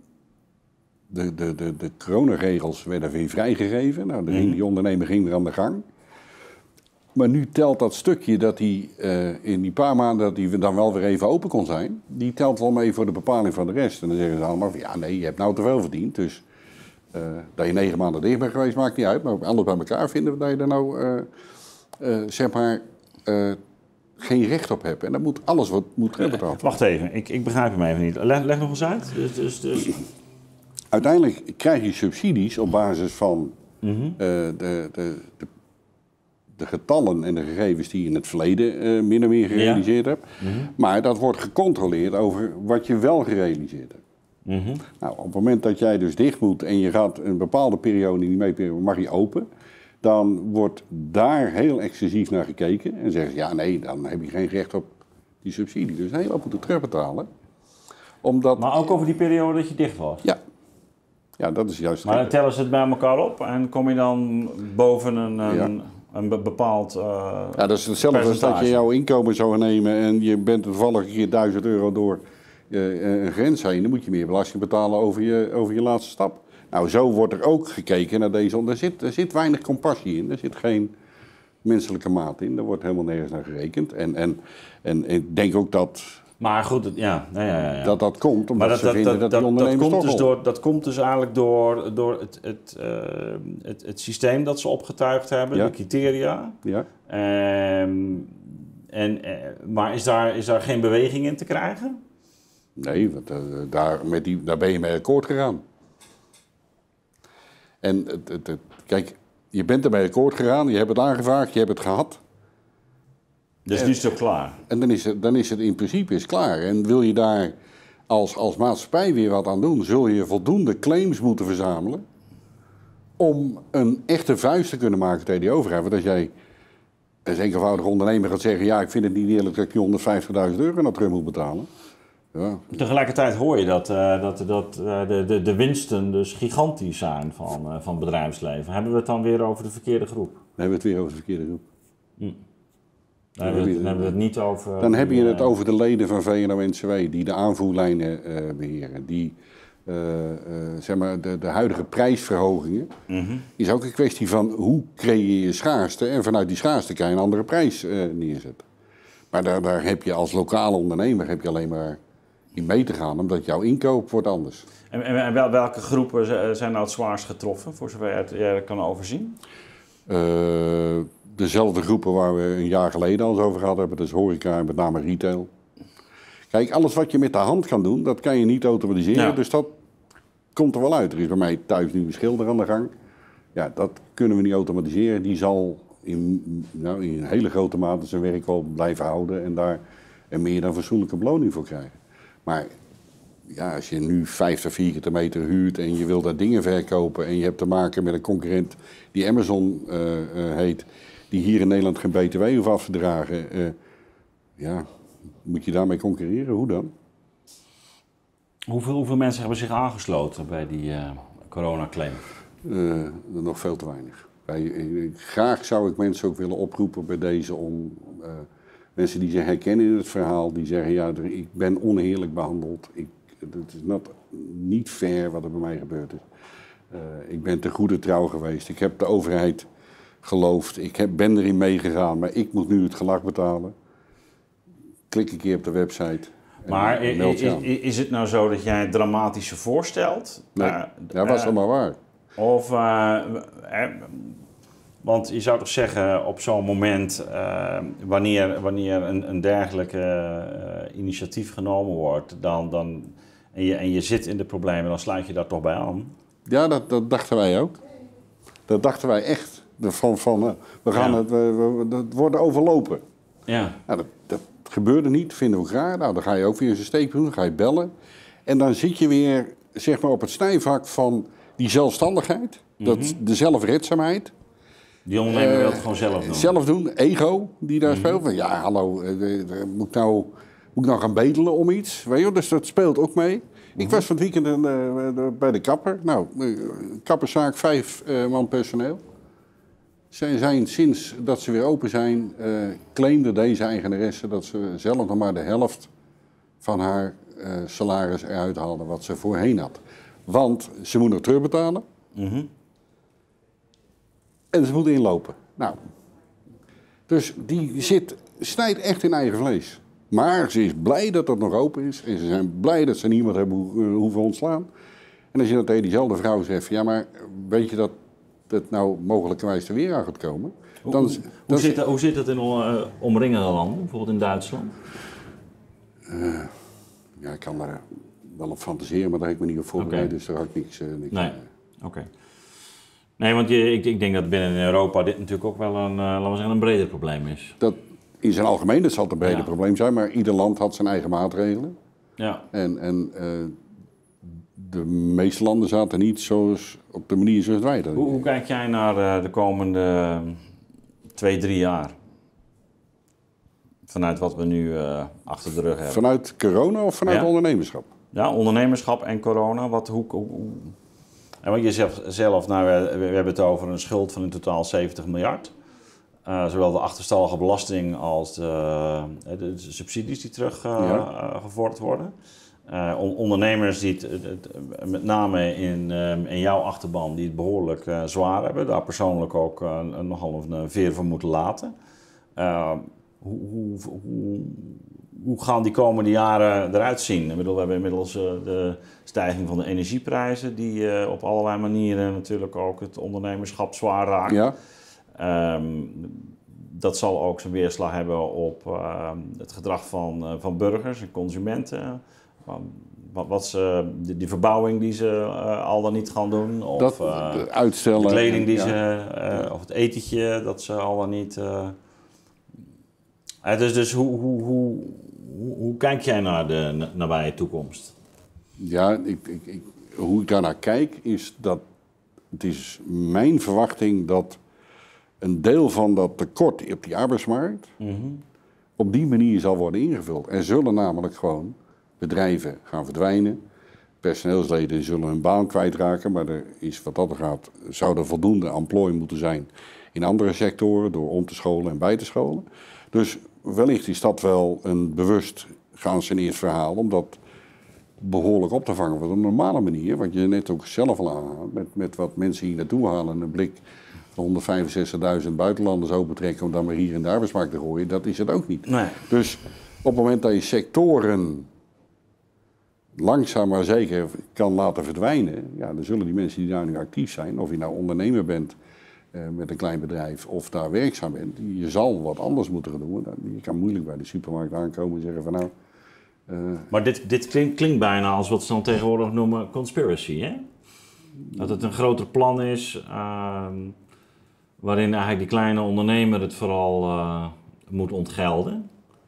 S1: de, de, de, de coronaregels werden weer vrijgegeven. Nou, de, mm. die ondernemer ging weer aan de gang. Maar nu telt dat stukje dat hij uh, in die paar maanden dat hij dan wel weer even open kon zijn, die telt wel mee voor de bepaling van de rest. En dan zeggen ze allemaal van, ja nee, je hebt nou te veel verdiend, dus... Uh, dat je negen maanden dicht bent geweest, maakt niet uit. Maar alles bij elkaar vinden we dat je er nou, uh, uh, zeg maar, uh, geen recht op hebt. En dan moet alles wat moet terugbetaald worden.
S2: Wacht even, ik, ik begrijp hem even niet. Leg, leg nog eens uit. Dus, dus, dus...
S1: Uiteindelijk krijg je subsidies op basis van mm-hmm. uh, de, de, de, de getallen en de gegevens die je in het verleden uh, min of meer gerealiseerd ja. hebt. Mm-hmm. Maar dat wordt gecontroleerd over wat je wel gerealiseerd hebt. Mm-hmm. Nou, op het moment dat jij dus dicht moet en je gaat een bepaalde periode niet mee, mag je open, dan wordt daar heel exclusief naar gekeken en zeggen ze, ja nee, dan heb je geen recht op die subsidie. Dus een hele hoop moeten terugbetalen. Omdat...
S2: Maar ook over die periode dat je dicht was?
S1: Ja. Ja, dat is juist...
S2: Maar dan tellen ze het bij elkaar op en kom je dan boven een, een, ja. een bepaald uh,
S1: ja, dat is hetzelfde als dat je jouw inkomen zou nemen en je bent toevallig een keer duizend euro door... een grens heen, dan moet je meer belasting betalen over je, over je laatste stap. Nou, zo wordt er ook gekeken naar deze... Er zit, er zit weinig compassie in, er zit geen menselijke maat in. Er wordt helemaal nergens naar gerekend. En, en, en ik denk ook dat...
S2: Maar goed, ja, ja, ja, ja.
S1: dat dat komt omdat
S2: dat,
S1: ze
S2: dat,
S1: vinden
S2: dat,
S1: dat,
S2: dat
S1: die ondernemers
S2: dat komt
S1: toch
S2: dus door, Dat komt dus eigenlijk door, door het, het, uh, het, het systeem dat ze opgetuigd hebben, ja. de criteria.
S1: Ja.
S2: Um, en, uh, maar is daar, is daar geen beweging in te krijgen?
S1: Nee, want uh, daar, met die, daar ben je mee akkoord gegaan. En het, het, het, kijk, je bent ermee akkoord gegaan, je hebt het aangevraagd, je hebt het gehad.
S2: Dus en, nu is het klaar?
S1: En dan is het, dan is het in principe is klaar. En wil je daar als, als maatschappij weer wat aan doen, zul je voldoende claims moeten verzamelen om een echte vuist te kunnen maken tegen die overheid. Want als jij als enkelvoudige ondernemer gaat zeggen, ja, ik vind het niet eerlijk dat ik je honderdvijftigduizend euro naar terug moet betalen. Ja.
S2: Tegelijkertijd hoor je dat, uh, dat, dat uh, de, de, de winsten dus gigantisch zijn van, uh, van het bedrijfsleven. Hebben we het dan weer over de verkeerde groep?
S1: Dan hebben we het weer over de verkeerde groep. Hm.
S2: Dan hebben, we het, dan hebben we het niet over...
S1: Dan heb je het over de leden van V N O N C W die de aanvoerlijnen uh, beheren. Die, uh, uh, zeg maar, de, de huidige prijsverhogingen mm-hmm. is ook een kwestie van hoe creëer je schaarste. En vanuit die schaarste kan je een andere prijs uh, neerzetten. Maar daar, daar heb je als lokale ondernemer heb je alleen maar in mee te gaan, omdat jouw inkoop wordt anders.
S2: En, en, en welke groepen zijn nou het zwaarst getroffen, voor zover jij het, het kan overzien?
S1: Uh, dezelfde groepen waar we een jaar geleden al over gehad hebben, dus horeca en met name retail. Kijk, alles wat je met de hand kan doen, dat kan je niet automatiseren, ja. Dus dat komt er wel uit. Er is bij mij thuis nu een schilder aan de gang. Ja, dat kunnen we niet automatiseren. Die zal in, nou, in een hele grote mate zijn werk wel blijven houden en daar een meer dan fatsoenlijke beloning voor krijgen. Maar ja, als je nu vijftig vierkante meter huurt en je wil daar dingen verkopen en je hebt te maken met een concurrent die Amazon uh, uh, heet, die hier in Nederland geen B T W hoeft af te dragen, uh, ja, moet je daarmee concurreren? Hoe dan?
S2: Hoeveel, hoeveel mensen hebben zich aangesloten bij die uh, coronaclaim?
S1: Uh, nog veel te weinig. Bij, uh, graag zou ik mensen ook willen oproepen bij deze om... Uh, mensen die zich herkennen in het verhaal, die zeggen, ja, ik ben oneerlijk behandeld. Ik, het is not, niet fair wat er bij mij gebeurd is. Uh, ik ben te goede trouw geweest. Ik heb de overheid geloofd. Ik heb, ben erin meegegaan, maar ik moet nu het gelag betalen. Klik een keer op de website.
S2: Maar is, is het nou zo dat jij het dramatische voorstelt?
S1: Nee, uh, dat was uh, allemaal waar.
S2: Of... Uh, uh, Want je zou toch zeggen, op zo'n moment, uh, wanneer, wanneer een, een dergelijke uh, initiatief genomen wordt, dan, dan, en, je, en je zit in de problemen, dan sluit je daar toch bij aan?
S1: Ja, dat, dat dachten wij ook. Dat dachten wij echt. Van, van, uh, we gaan ja. het, we, we, we, het worden overlopen.
S2: Ja.
S1: Nou, dat, dat gebeurde niet, vinden we graag. Nou, dan ga je ook weer eens een steek doen, dan ga je bellen. En dan zit je weer, zeg maar, op het snijvlak van die zelfstandigheid, mm-hmm. dat, de zelfredzaamheid.
S2: Die ondernemer uh, wil het gewoon zelf doen.
S1: Zelf doen, ego die daar mm-hmm. speelt. Ja, hallo, uh, uh, moet, ik nou, moet ik nou gaan bedelen om iets? Weet je, dus dat speelt ook mee. Mm-hmm. Ik was van het weekend uh, uh, bij de kapper. Nou, uh, kapperszaak, vijf uh, man personeel. Zij zijn sinds dat ze weer open zijn, uh, claimde deze eigenaresse dat ze zelf nog maar de helft van haar uh, salaris eruit haalde wat ze voorheen had. Want ze moet nog terugbetalen. Mm-hmm. En ze moet inlopen. Nou, dus die zit, snijdt echt in eigen vlees. Maar ze is blij dat het nog open is. En ze zijn blij dat ze niemand hebben ho- hoeven ontslaan. En als je dat tegen diezelfde vrouw zegt, ja, maar weet je dat het nou mogelijkerwijs er weer aan gaat komen? Dan,
S2: hoe,
S1: dan
S2: hoe, zit, hoe zit het in uh, omringende landen, bijvoorbeeld in Duitsland?
S1: Uh, ja, ik kan daar wel op fantaseren, maar daar heb ik me niet op voorbereid. Okay. Dus daar had ik niks... Uh, niks
S2: nee, oké. Okay. Nee, want je, ik, ik denk dat binnen Europa dit natuurlijk ook wel een, uh, laten we zeggen, een breder probleem is.
S1: Dat in zijn algemeen, dat zal het een breder ja. probleem zijn, maar ieder land had zijn eigen maatregelen.
S2: Ja.
S1: En, en uh, de meeste landen zaten niet zoals, op de manier zoals wij dat.
S2: Hoe, hoe kijk jij naar uh, de komende twee, drie jaar? Vanuit wat we nu uh, achter de rug hebben.
S1: Vanuit corona of vanuit ja. ondernemerschap?
S2: Ja, ondernemerschap en corona. Wat, hoe, hoe, En want je zegt zelf, nou, we, we hebben het over een schuld van in totaal zeventig miljard. Uh, zowel de achterstallige belasting als de, de, de subsidies die teruggevorderd uh, ja. worden. Uh, on, ondernemers die het, het, het, met name in, uh, in jouw achterban, die het behoorlijk uh, zwaar hebben. Daar persoonlijk ook uh, nogal een veer van moeten laten. Uh, hoe, hoe, hoe, hoe gaan die komende jaren eruit zien? Ik bedoel, we hebben inmiddels uh, de stijging van de energieprijzen, die uh, op allerlei manieren natuurlijk ook het ondernemerschap zwaar raakt. Ja. Um, dat zal ook zijn weerslag hebben op uh, het gedrag van, uh, van burgers en consumenten. Wat, wat ze, die, die verbouwing die ze uh, al dan niet gaan doen. Of
S1: dat,
S2: uh,
S1: de uitstellen.
S2: De kleding die ja. ze, uh, of het etentje dat ze al dan niet... Uh, uh, dus dus hoe, hoe, hoe, hoe, hoe kijk jij naar de nabije toekomst?
S1: Ja, ik, ik, ik, hoe ik daarnaar kijk is dat... Het is mijn verwachting dat een deel van dat tekort op die arbeidsmarkt... Mm-hmm. op die manier zal worden ingevuld. Er zullen namelijk gewoon bedrijven gaan verdwijnen. Personeelsleden zullen hun baan kwijtraken, maar er is wat dat er gaat, zou er voldoende emplooi moeten zijn in andere sectoren door om te scholen en bij te scholen. Dus wellicht is dat wel een bewust geanceneerd verhaal, om dat behoorlijk op te vangen op een normale manier. Want je net ook zelf al aanhaalt, met, met wat mensen hier naartoe halen, een blik van honderdvijfenzestigduizend buitenlanders opentrekken om dan maar hier in de arbeidsmarkt te gooien, dat is het ook niet.
S2: Nee.
S1: Dus op het moment dat je sectoren langzaam maar zeker kan laten verdwijnen, ja, dan zullen die mensen die daar nu actief zijn, of je nou ondernemer bent uh, met een klein bedrijf of daar werkzaam bent, je zal wat anders moeten doen. Je kan moeilijk bij de supermarkt aankomen en zeggen van nou... Uh,
S2: maar dit, dit klinkt, klinkt bijna als wat ze dan tegenwoordig noemen conspiracy, hè? Dat het een groter plan is, uh, waarin eigenlijk die kleine ondernemer het vooral uh, moet ontgelden.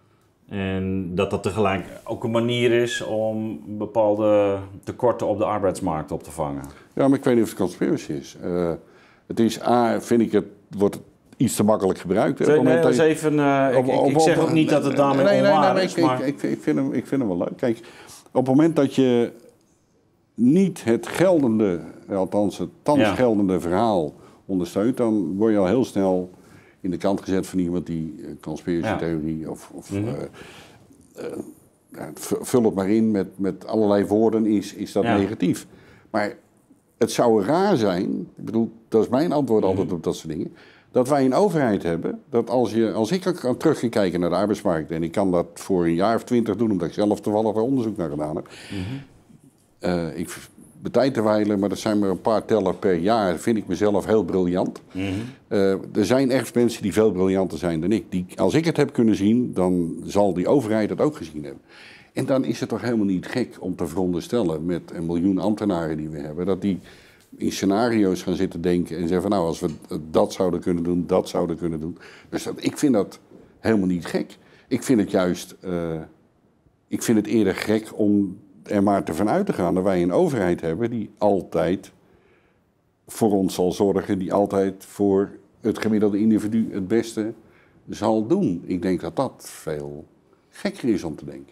S2: En dat dat tegelijk ook een manier is om bepaalde tekorten op de arbeidsmarkt op te vangen.
S1: Ja, maar ik weet niet of het conspiracy is. Uh, het is A, vind ik het, wordt het iets te makkelijk gebruikt. Hè,
S2: nee, nee, dat is even, uh, op, ik, op, ik zeg ook niet dat het daarmee nee, onwaar nee, nee, is.
S1: Ik,
S2: maar...
S1: ik, ik, vind hem, ik vind hem wel leuk. Kijk, op het moment dat je niet het geldende, althans het thans ja. geldende verhaal ondersteunt, dan word je al heel snel in de kant gezet van iemand die uh, conspiracy-theorie ja. of... of mm-hmm. uh, uh, ja, vul het maar in met, met allerlei woorden, is, is dat ja. negatief. Maar het zou raar zijn, ik bedoel, dat is mijn antwoord mm-hmm. altijd op dat soort dingen, dat wij een overheid hebben, dat als, je, als ik kan terug kan kijken naar de arbeidsmarkt, en ik kan dat voor een jaar of twintig doen, omdat ik zelf toevallig er onderzoek naar gedaan heb. Mm-hmm. Uh, ik betijd te wijlen, maar dat zijn maar een paar tellen per jaar, vind ik mezelf heel briljant. Mm-hmm. Uh, er zijn echt mensen die veel briljanter zijn dan ik. Die, als ik het heb kunnen zien, dan zal die overheid het ook gezien hebben. En dan is het toch helemaal niet gek om te veronderstellen met een miljoen ambtenaren die we hebben, dat die in scenario's gaan zitten denken en zeggen van nou, als we dat zouden kunnen doen, dat zouden kunnen doen. Dus dat, ik vind dat helemaal niet gek. Ik vind het juist, uh, ik vind het eerder gek om er maar te vanuit te gaan dat wij een overheid hebben die altijd voor ons zal zorgen, die altijd voor het gemiddelde individu het beste zal doen. Ik denk dat dat veel gekker is om te denken.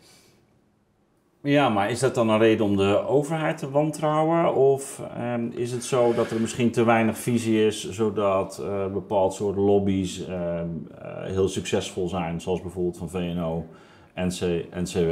S2: Ja, maar is dat dan een reden om de overheid te wantrouwen? Of um, is het zo dat er misschien te weinig visie is, zodat uh, bepaald soort lobby's uh, uh, heel succesvol zijn, zoals bijvoorbeeld van V N O, N C W?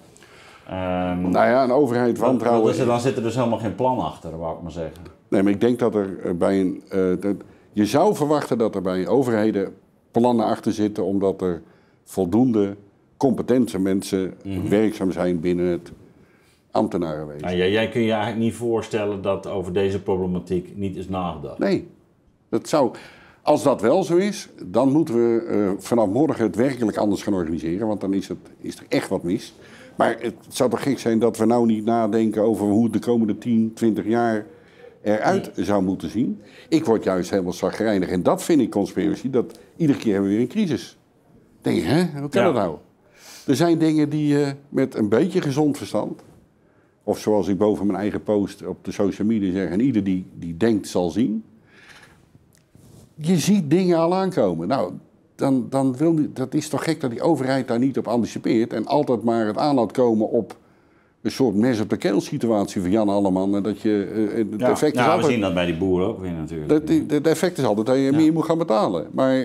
S2: Um,
S1: nou ja, een overheid wantrouwen...
S2: Dat, dat is, dan zit er dus helemaal geen plan achter, wou ik maar zeggen.
S1: Nee, maar ik denk dat er bij een... Uh, dat, je zou verwachten dat er bij overheden plannen achter zitten, omdat er voldoende competente mensen mm-hmm. werkzaam zijn binnen het ambtenarenwezen.
S2: Nou, jij, jij kun je eigenlijk niet voorstellen dat over deze problematiek niet is nagedacht.
S1: Nee, dat zou... Als dat wel zo is, dan moeten we uh, vanaf morgen het werkelijk anders gaan organiseren, want dan is, het, is er echt wat mis. Maar het zou toch gek zijn dat we nou niet nadenken over hoe het de komende tien, twintig jaar eruit nee. zou moeten zien. Ik word juist helemaal chagrijnig en dat vind ik conspiracy, dat iedere keer hebben we weer een crisis. Denk je, hè, hoe kan ja. dat nou? Er zijn dingen die je uh, met een beetje gezond verstand, of zoals ik boven mijn eigen post op de social media zeg, en ieder die, die denkt zal zien. Je ziet dingen al aankomen. Nou, dan, dan wil die, dat is toch gek dat die overheid daar niet op anticipeert en altijd maar het aan laat komen op een soort mes op de keel situatie van Jan Alleman. En dat je, uh, het
S2: ja,
S1: effect is
S2: ja,
S1: altijd,
S2: we zien dat bij die boeren ook weer natuurlijk.
S1: Het effect is altijd dat je ja. meer moet gaan betalen. Maar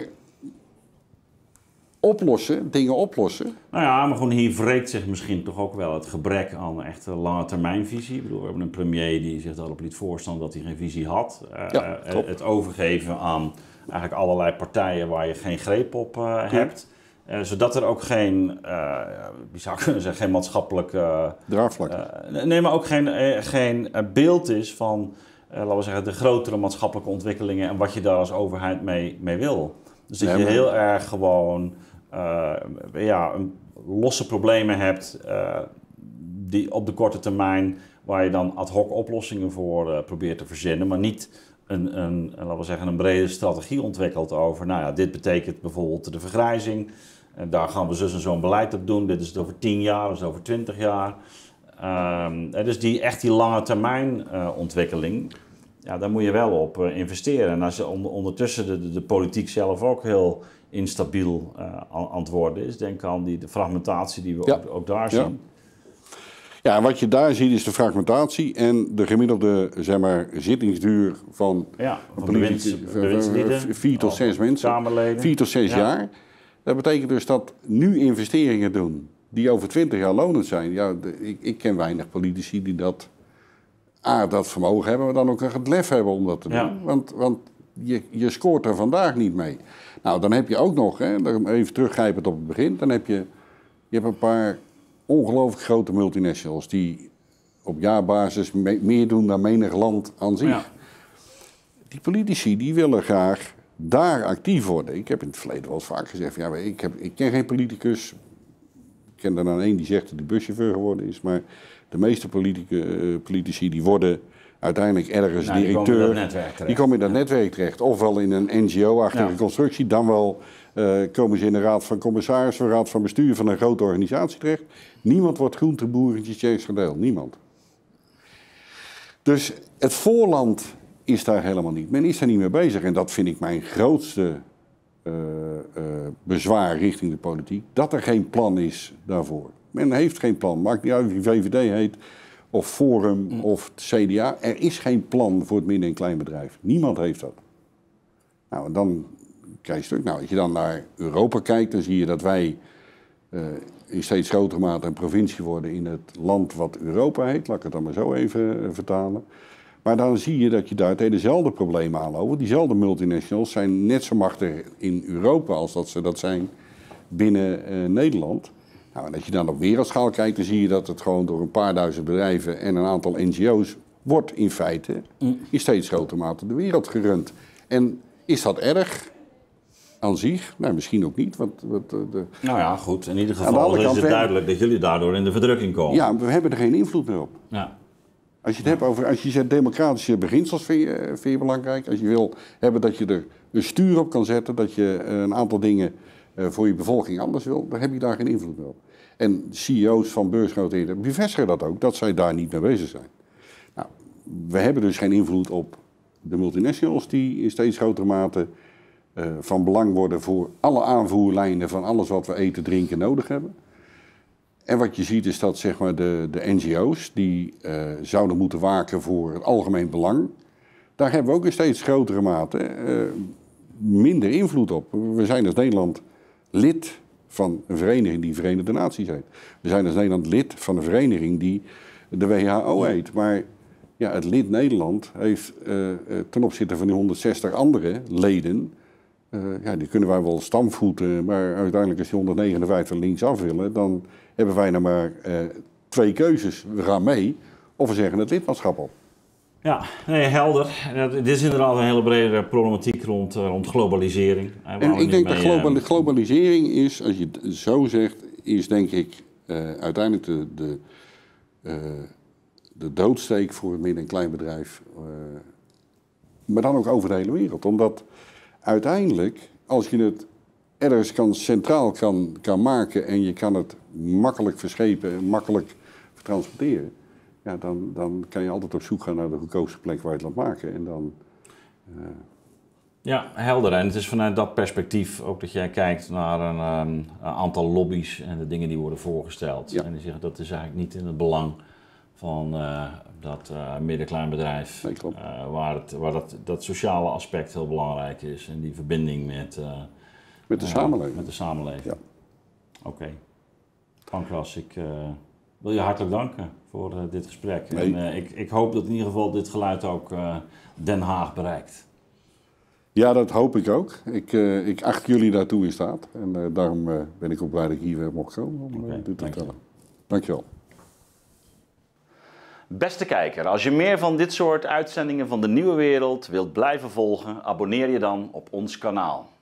S1: oplossen, dingen oplossen.
S2: Nou ja, maar gewoon hier wreekt zich misschien toch ook wel het gebrek aan een echte lange termijnvisie. Ik bedoel, we hebben een premier die zich daarop liet voorstaan dat hij geen visie had. Uh, ja, uh, het overgeven aan eigenlijk allerlei partijen waar je geen greep op uh, hebt. Uh, zodat er ook geen, uh, wie zou kunnen zeggen, geen maatschappelijk... Uh,
S1: draagvlak.
S2: Uh, nee, maar ook geen, uh, geen uh, beeld is van, uh, laten we zeggen, de grotere maatschappelijke ontwikkelingen en wat je daar als overheid mee, mee wil. Dus dat ja, je maar... heel erg gewoon uh, ja, een, losse problemen hebt uh, die op de korte termijn, waar je dan ad hoc oplossingen voor uh, probeert te verzinnen, maar niet een, een, laten we zeggen, een brede strategie ontwikkelt over, nou ja, dit betekent bijvoorbeeld de vergrijzing. En daar gaan we zus en zo'n beleid op doen. Dit is het over tien jaar, dat is het over twintig jaar. Um, dus die, echt die lange termijn uh, ontwikkeling, ja, daar moet je wel op uh, investeren. En als je on, ondertussen de, de, de politiek zelf ook heel instabiel uh, aan, aan het worden is, denk aan die, de fragmentatie die we ja. ook, ook daar zien.
S1: Ja. Ja, wat je daar ziet is de fragmentatie en de gemiddelde, zeg maar, zittingsduur van,
S2: ja, van de bewindslieden,
S1: vier tot zes mensen.
S2: Kamerleden.
S1: Vier tot zes ja. jaar. Dat betekent dus dat nu investeringen doen die over twintig jaar lonend zijn. Ja, de, ik, ik ken weinig politici die dat, A, dat vermogen hebben, maar dan ook het lef hebben om dat te doen.
S2: Ja.
S1: Want, want je, je scoort er vandaag niet mee. Nou, dan heb je ook nog, hè, even teruggrijpend op het begin, dan heb je, je hebt een paar ongelooflijk grote multinationals die op jaarbasis me, meer doen dan menig land aan zich. Ja. Die politici die willen graag daar actief worden. Ik heb in het verleden wel eens vaak gezegd, ja, ik, heb, ik ken geen politicus. Ik ken er dan één die zegt dat hij buschauffeur geworden is, maar de meeste politici, politici die worden uiteindelijk ergens nou, directeur. Die komen in dat netwerk terecht. Die komen in dat ja. netwerk terecht. Ofwel in een N G O-achtige ja. constructie, dan wel uh, komen ze in de raad van commissarissen, raad van bestuur van een grote organisatie terecht. Niemand wordt groenteboerentjes Jees gedeeld. Niemand. Dus het voorland is daar helemaal niet. Men is daar niet mee bezig. En dat vind ik mijn grootste uh, uh, bezwaar richting de politiek. Dat er geen plan is daarvoor. Men heeft geen plan. Maakt niet uit of die V V D heet, of Forum, mm. of het C D A. Er is geen plan voor het midden- en kleinbedrijf. Niemand heeft dat. Nou, en dan krijg je stuk. Nou, als je dan naar Europa kijkt, dan zie je dat wij uh, in steeds grotere mate een provincie worden in het land wat Europa heet. Laat ik het dan maar zo even uh, vertalen. Maar dan zie je dat je daar tegen dezelfde problemen aanloopt. Diezelfde multinationals zijn net zo machtig in Europa als dat ze dat zijn binnen uh, Nederland. Nou, en als je dan op wereldschaal kijkt, dan zie je dat het gewoon door een paar duizend bedrijven en een aantal N G O's wordt in feite in steeds grotere mate de wereld gerund. En is dat erg aan zich? Nou, misschien ook niet. Want, want de...
S2: Nou ja, goed. In ieder geval is het duidelijk dat jullie daardoor in de verdrukking komen.
S1: Ja, we hebben er geen invloed meer op.
S2: Ja.
S1: Als je het ja. hebt over, als je zegt democratische beginsels vind je, vind je belangrijk. Als je wil hebben dat je er een stuur op kan zetten, dat je een aantal dingen uh, voor je bevolking anders wil, dan heb je daar geen invloed meer op. En C E O's van beursgenoteerden bevestigen dat ook, dat zij daar niet mee bezig zijn. Nou, we hebben dus geen invloed op de multinationals die in steeds grotere mate uh, van belang worden voor alle aanvoerlijnen van alles wat we eten, drinken, nodig hebben. En wat je ziet is dat zeg maar, de, de N G O's die uh, zouden moeten waken voor het algemeen belang, daar hebben we ook in steeds grotere mate uh, minder invloed op. We zijn als Nederland lid van een vereniging die Verenigde Naties heet. We zijn als Nederland lid van een vereniging die de W H O heet. Maar ja, het lid Nederland heeft uh, ten opzichte van die honderdzestig andere leden, uh, ja, die kunnen wij wel stamvoeten, maar uiteindelijk als die honderdnegenenvijftig linksaf willen, dan hebben wij nou maar uh, twee keuzes. We gaan mee of we zeggen het lidmaatschap op.
S2: Ja, nee, helder. Dit is inderdaad een hele brede problematiek rond, uh, rond globalisering.
S1: En ik denk dat global, globalisering is, als je het zo zegt, is denk ik uh, uiteindelijk de, de, uh, de doodsteek voor het midden- en kleinbedrijf. Uh, maar dan ook over de hele wereld. Omdat uiteindelijk, als je het ergens kan, centraal kan, kan maken en je kan het makkelijk verschepen en makkelijk transporteren, ja, dan, dan kan je altijd op zoek gaan naar de goedkoopste plek waar je het laat maken. En dan, uh...
S2: Ja, helder. En het is vanuit dat perspectief ook dat jij kijkt naar een, um, een aantal lobby's en de dingen die worden voorgesteld. Ja. En die zeggen dat is eigenlijk niet in het belang van uh, dat uh, midden-kleinbedrijf, nee, uh, waar, het, waar dat, dat sociale aspect heel belangrijk is en die verbinding met, uh,
S1: met de
S2: uh,
S1: samenleving.
S2: Met de samenleving.
S1: Ja.
S2: Oké. Okay. Pankras, ik uh, wil je hartelijk danken voor uh, dit gesprek. Nee. En uh, ik, ik hoop dat in ieder geval dit geluid ook uh, Den Haag bereikt.
S1: Ja, dat hoop ik ook. Ik, uh, ik acht jullie daartoe in staat. En uh, daarom uh, ben ik ook blij dat ik hier weer mocht komen om okay, uh, dit te vertellen. Dank je wel.
S2: Beste kijker, als je meer van dit soort uitzendingen van de Nieuwe Wereld wilt blijven volgen, abonneer je dan op ons kanaal.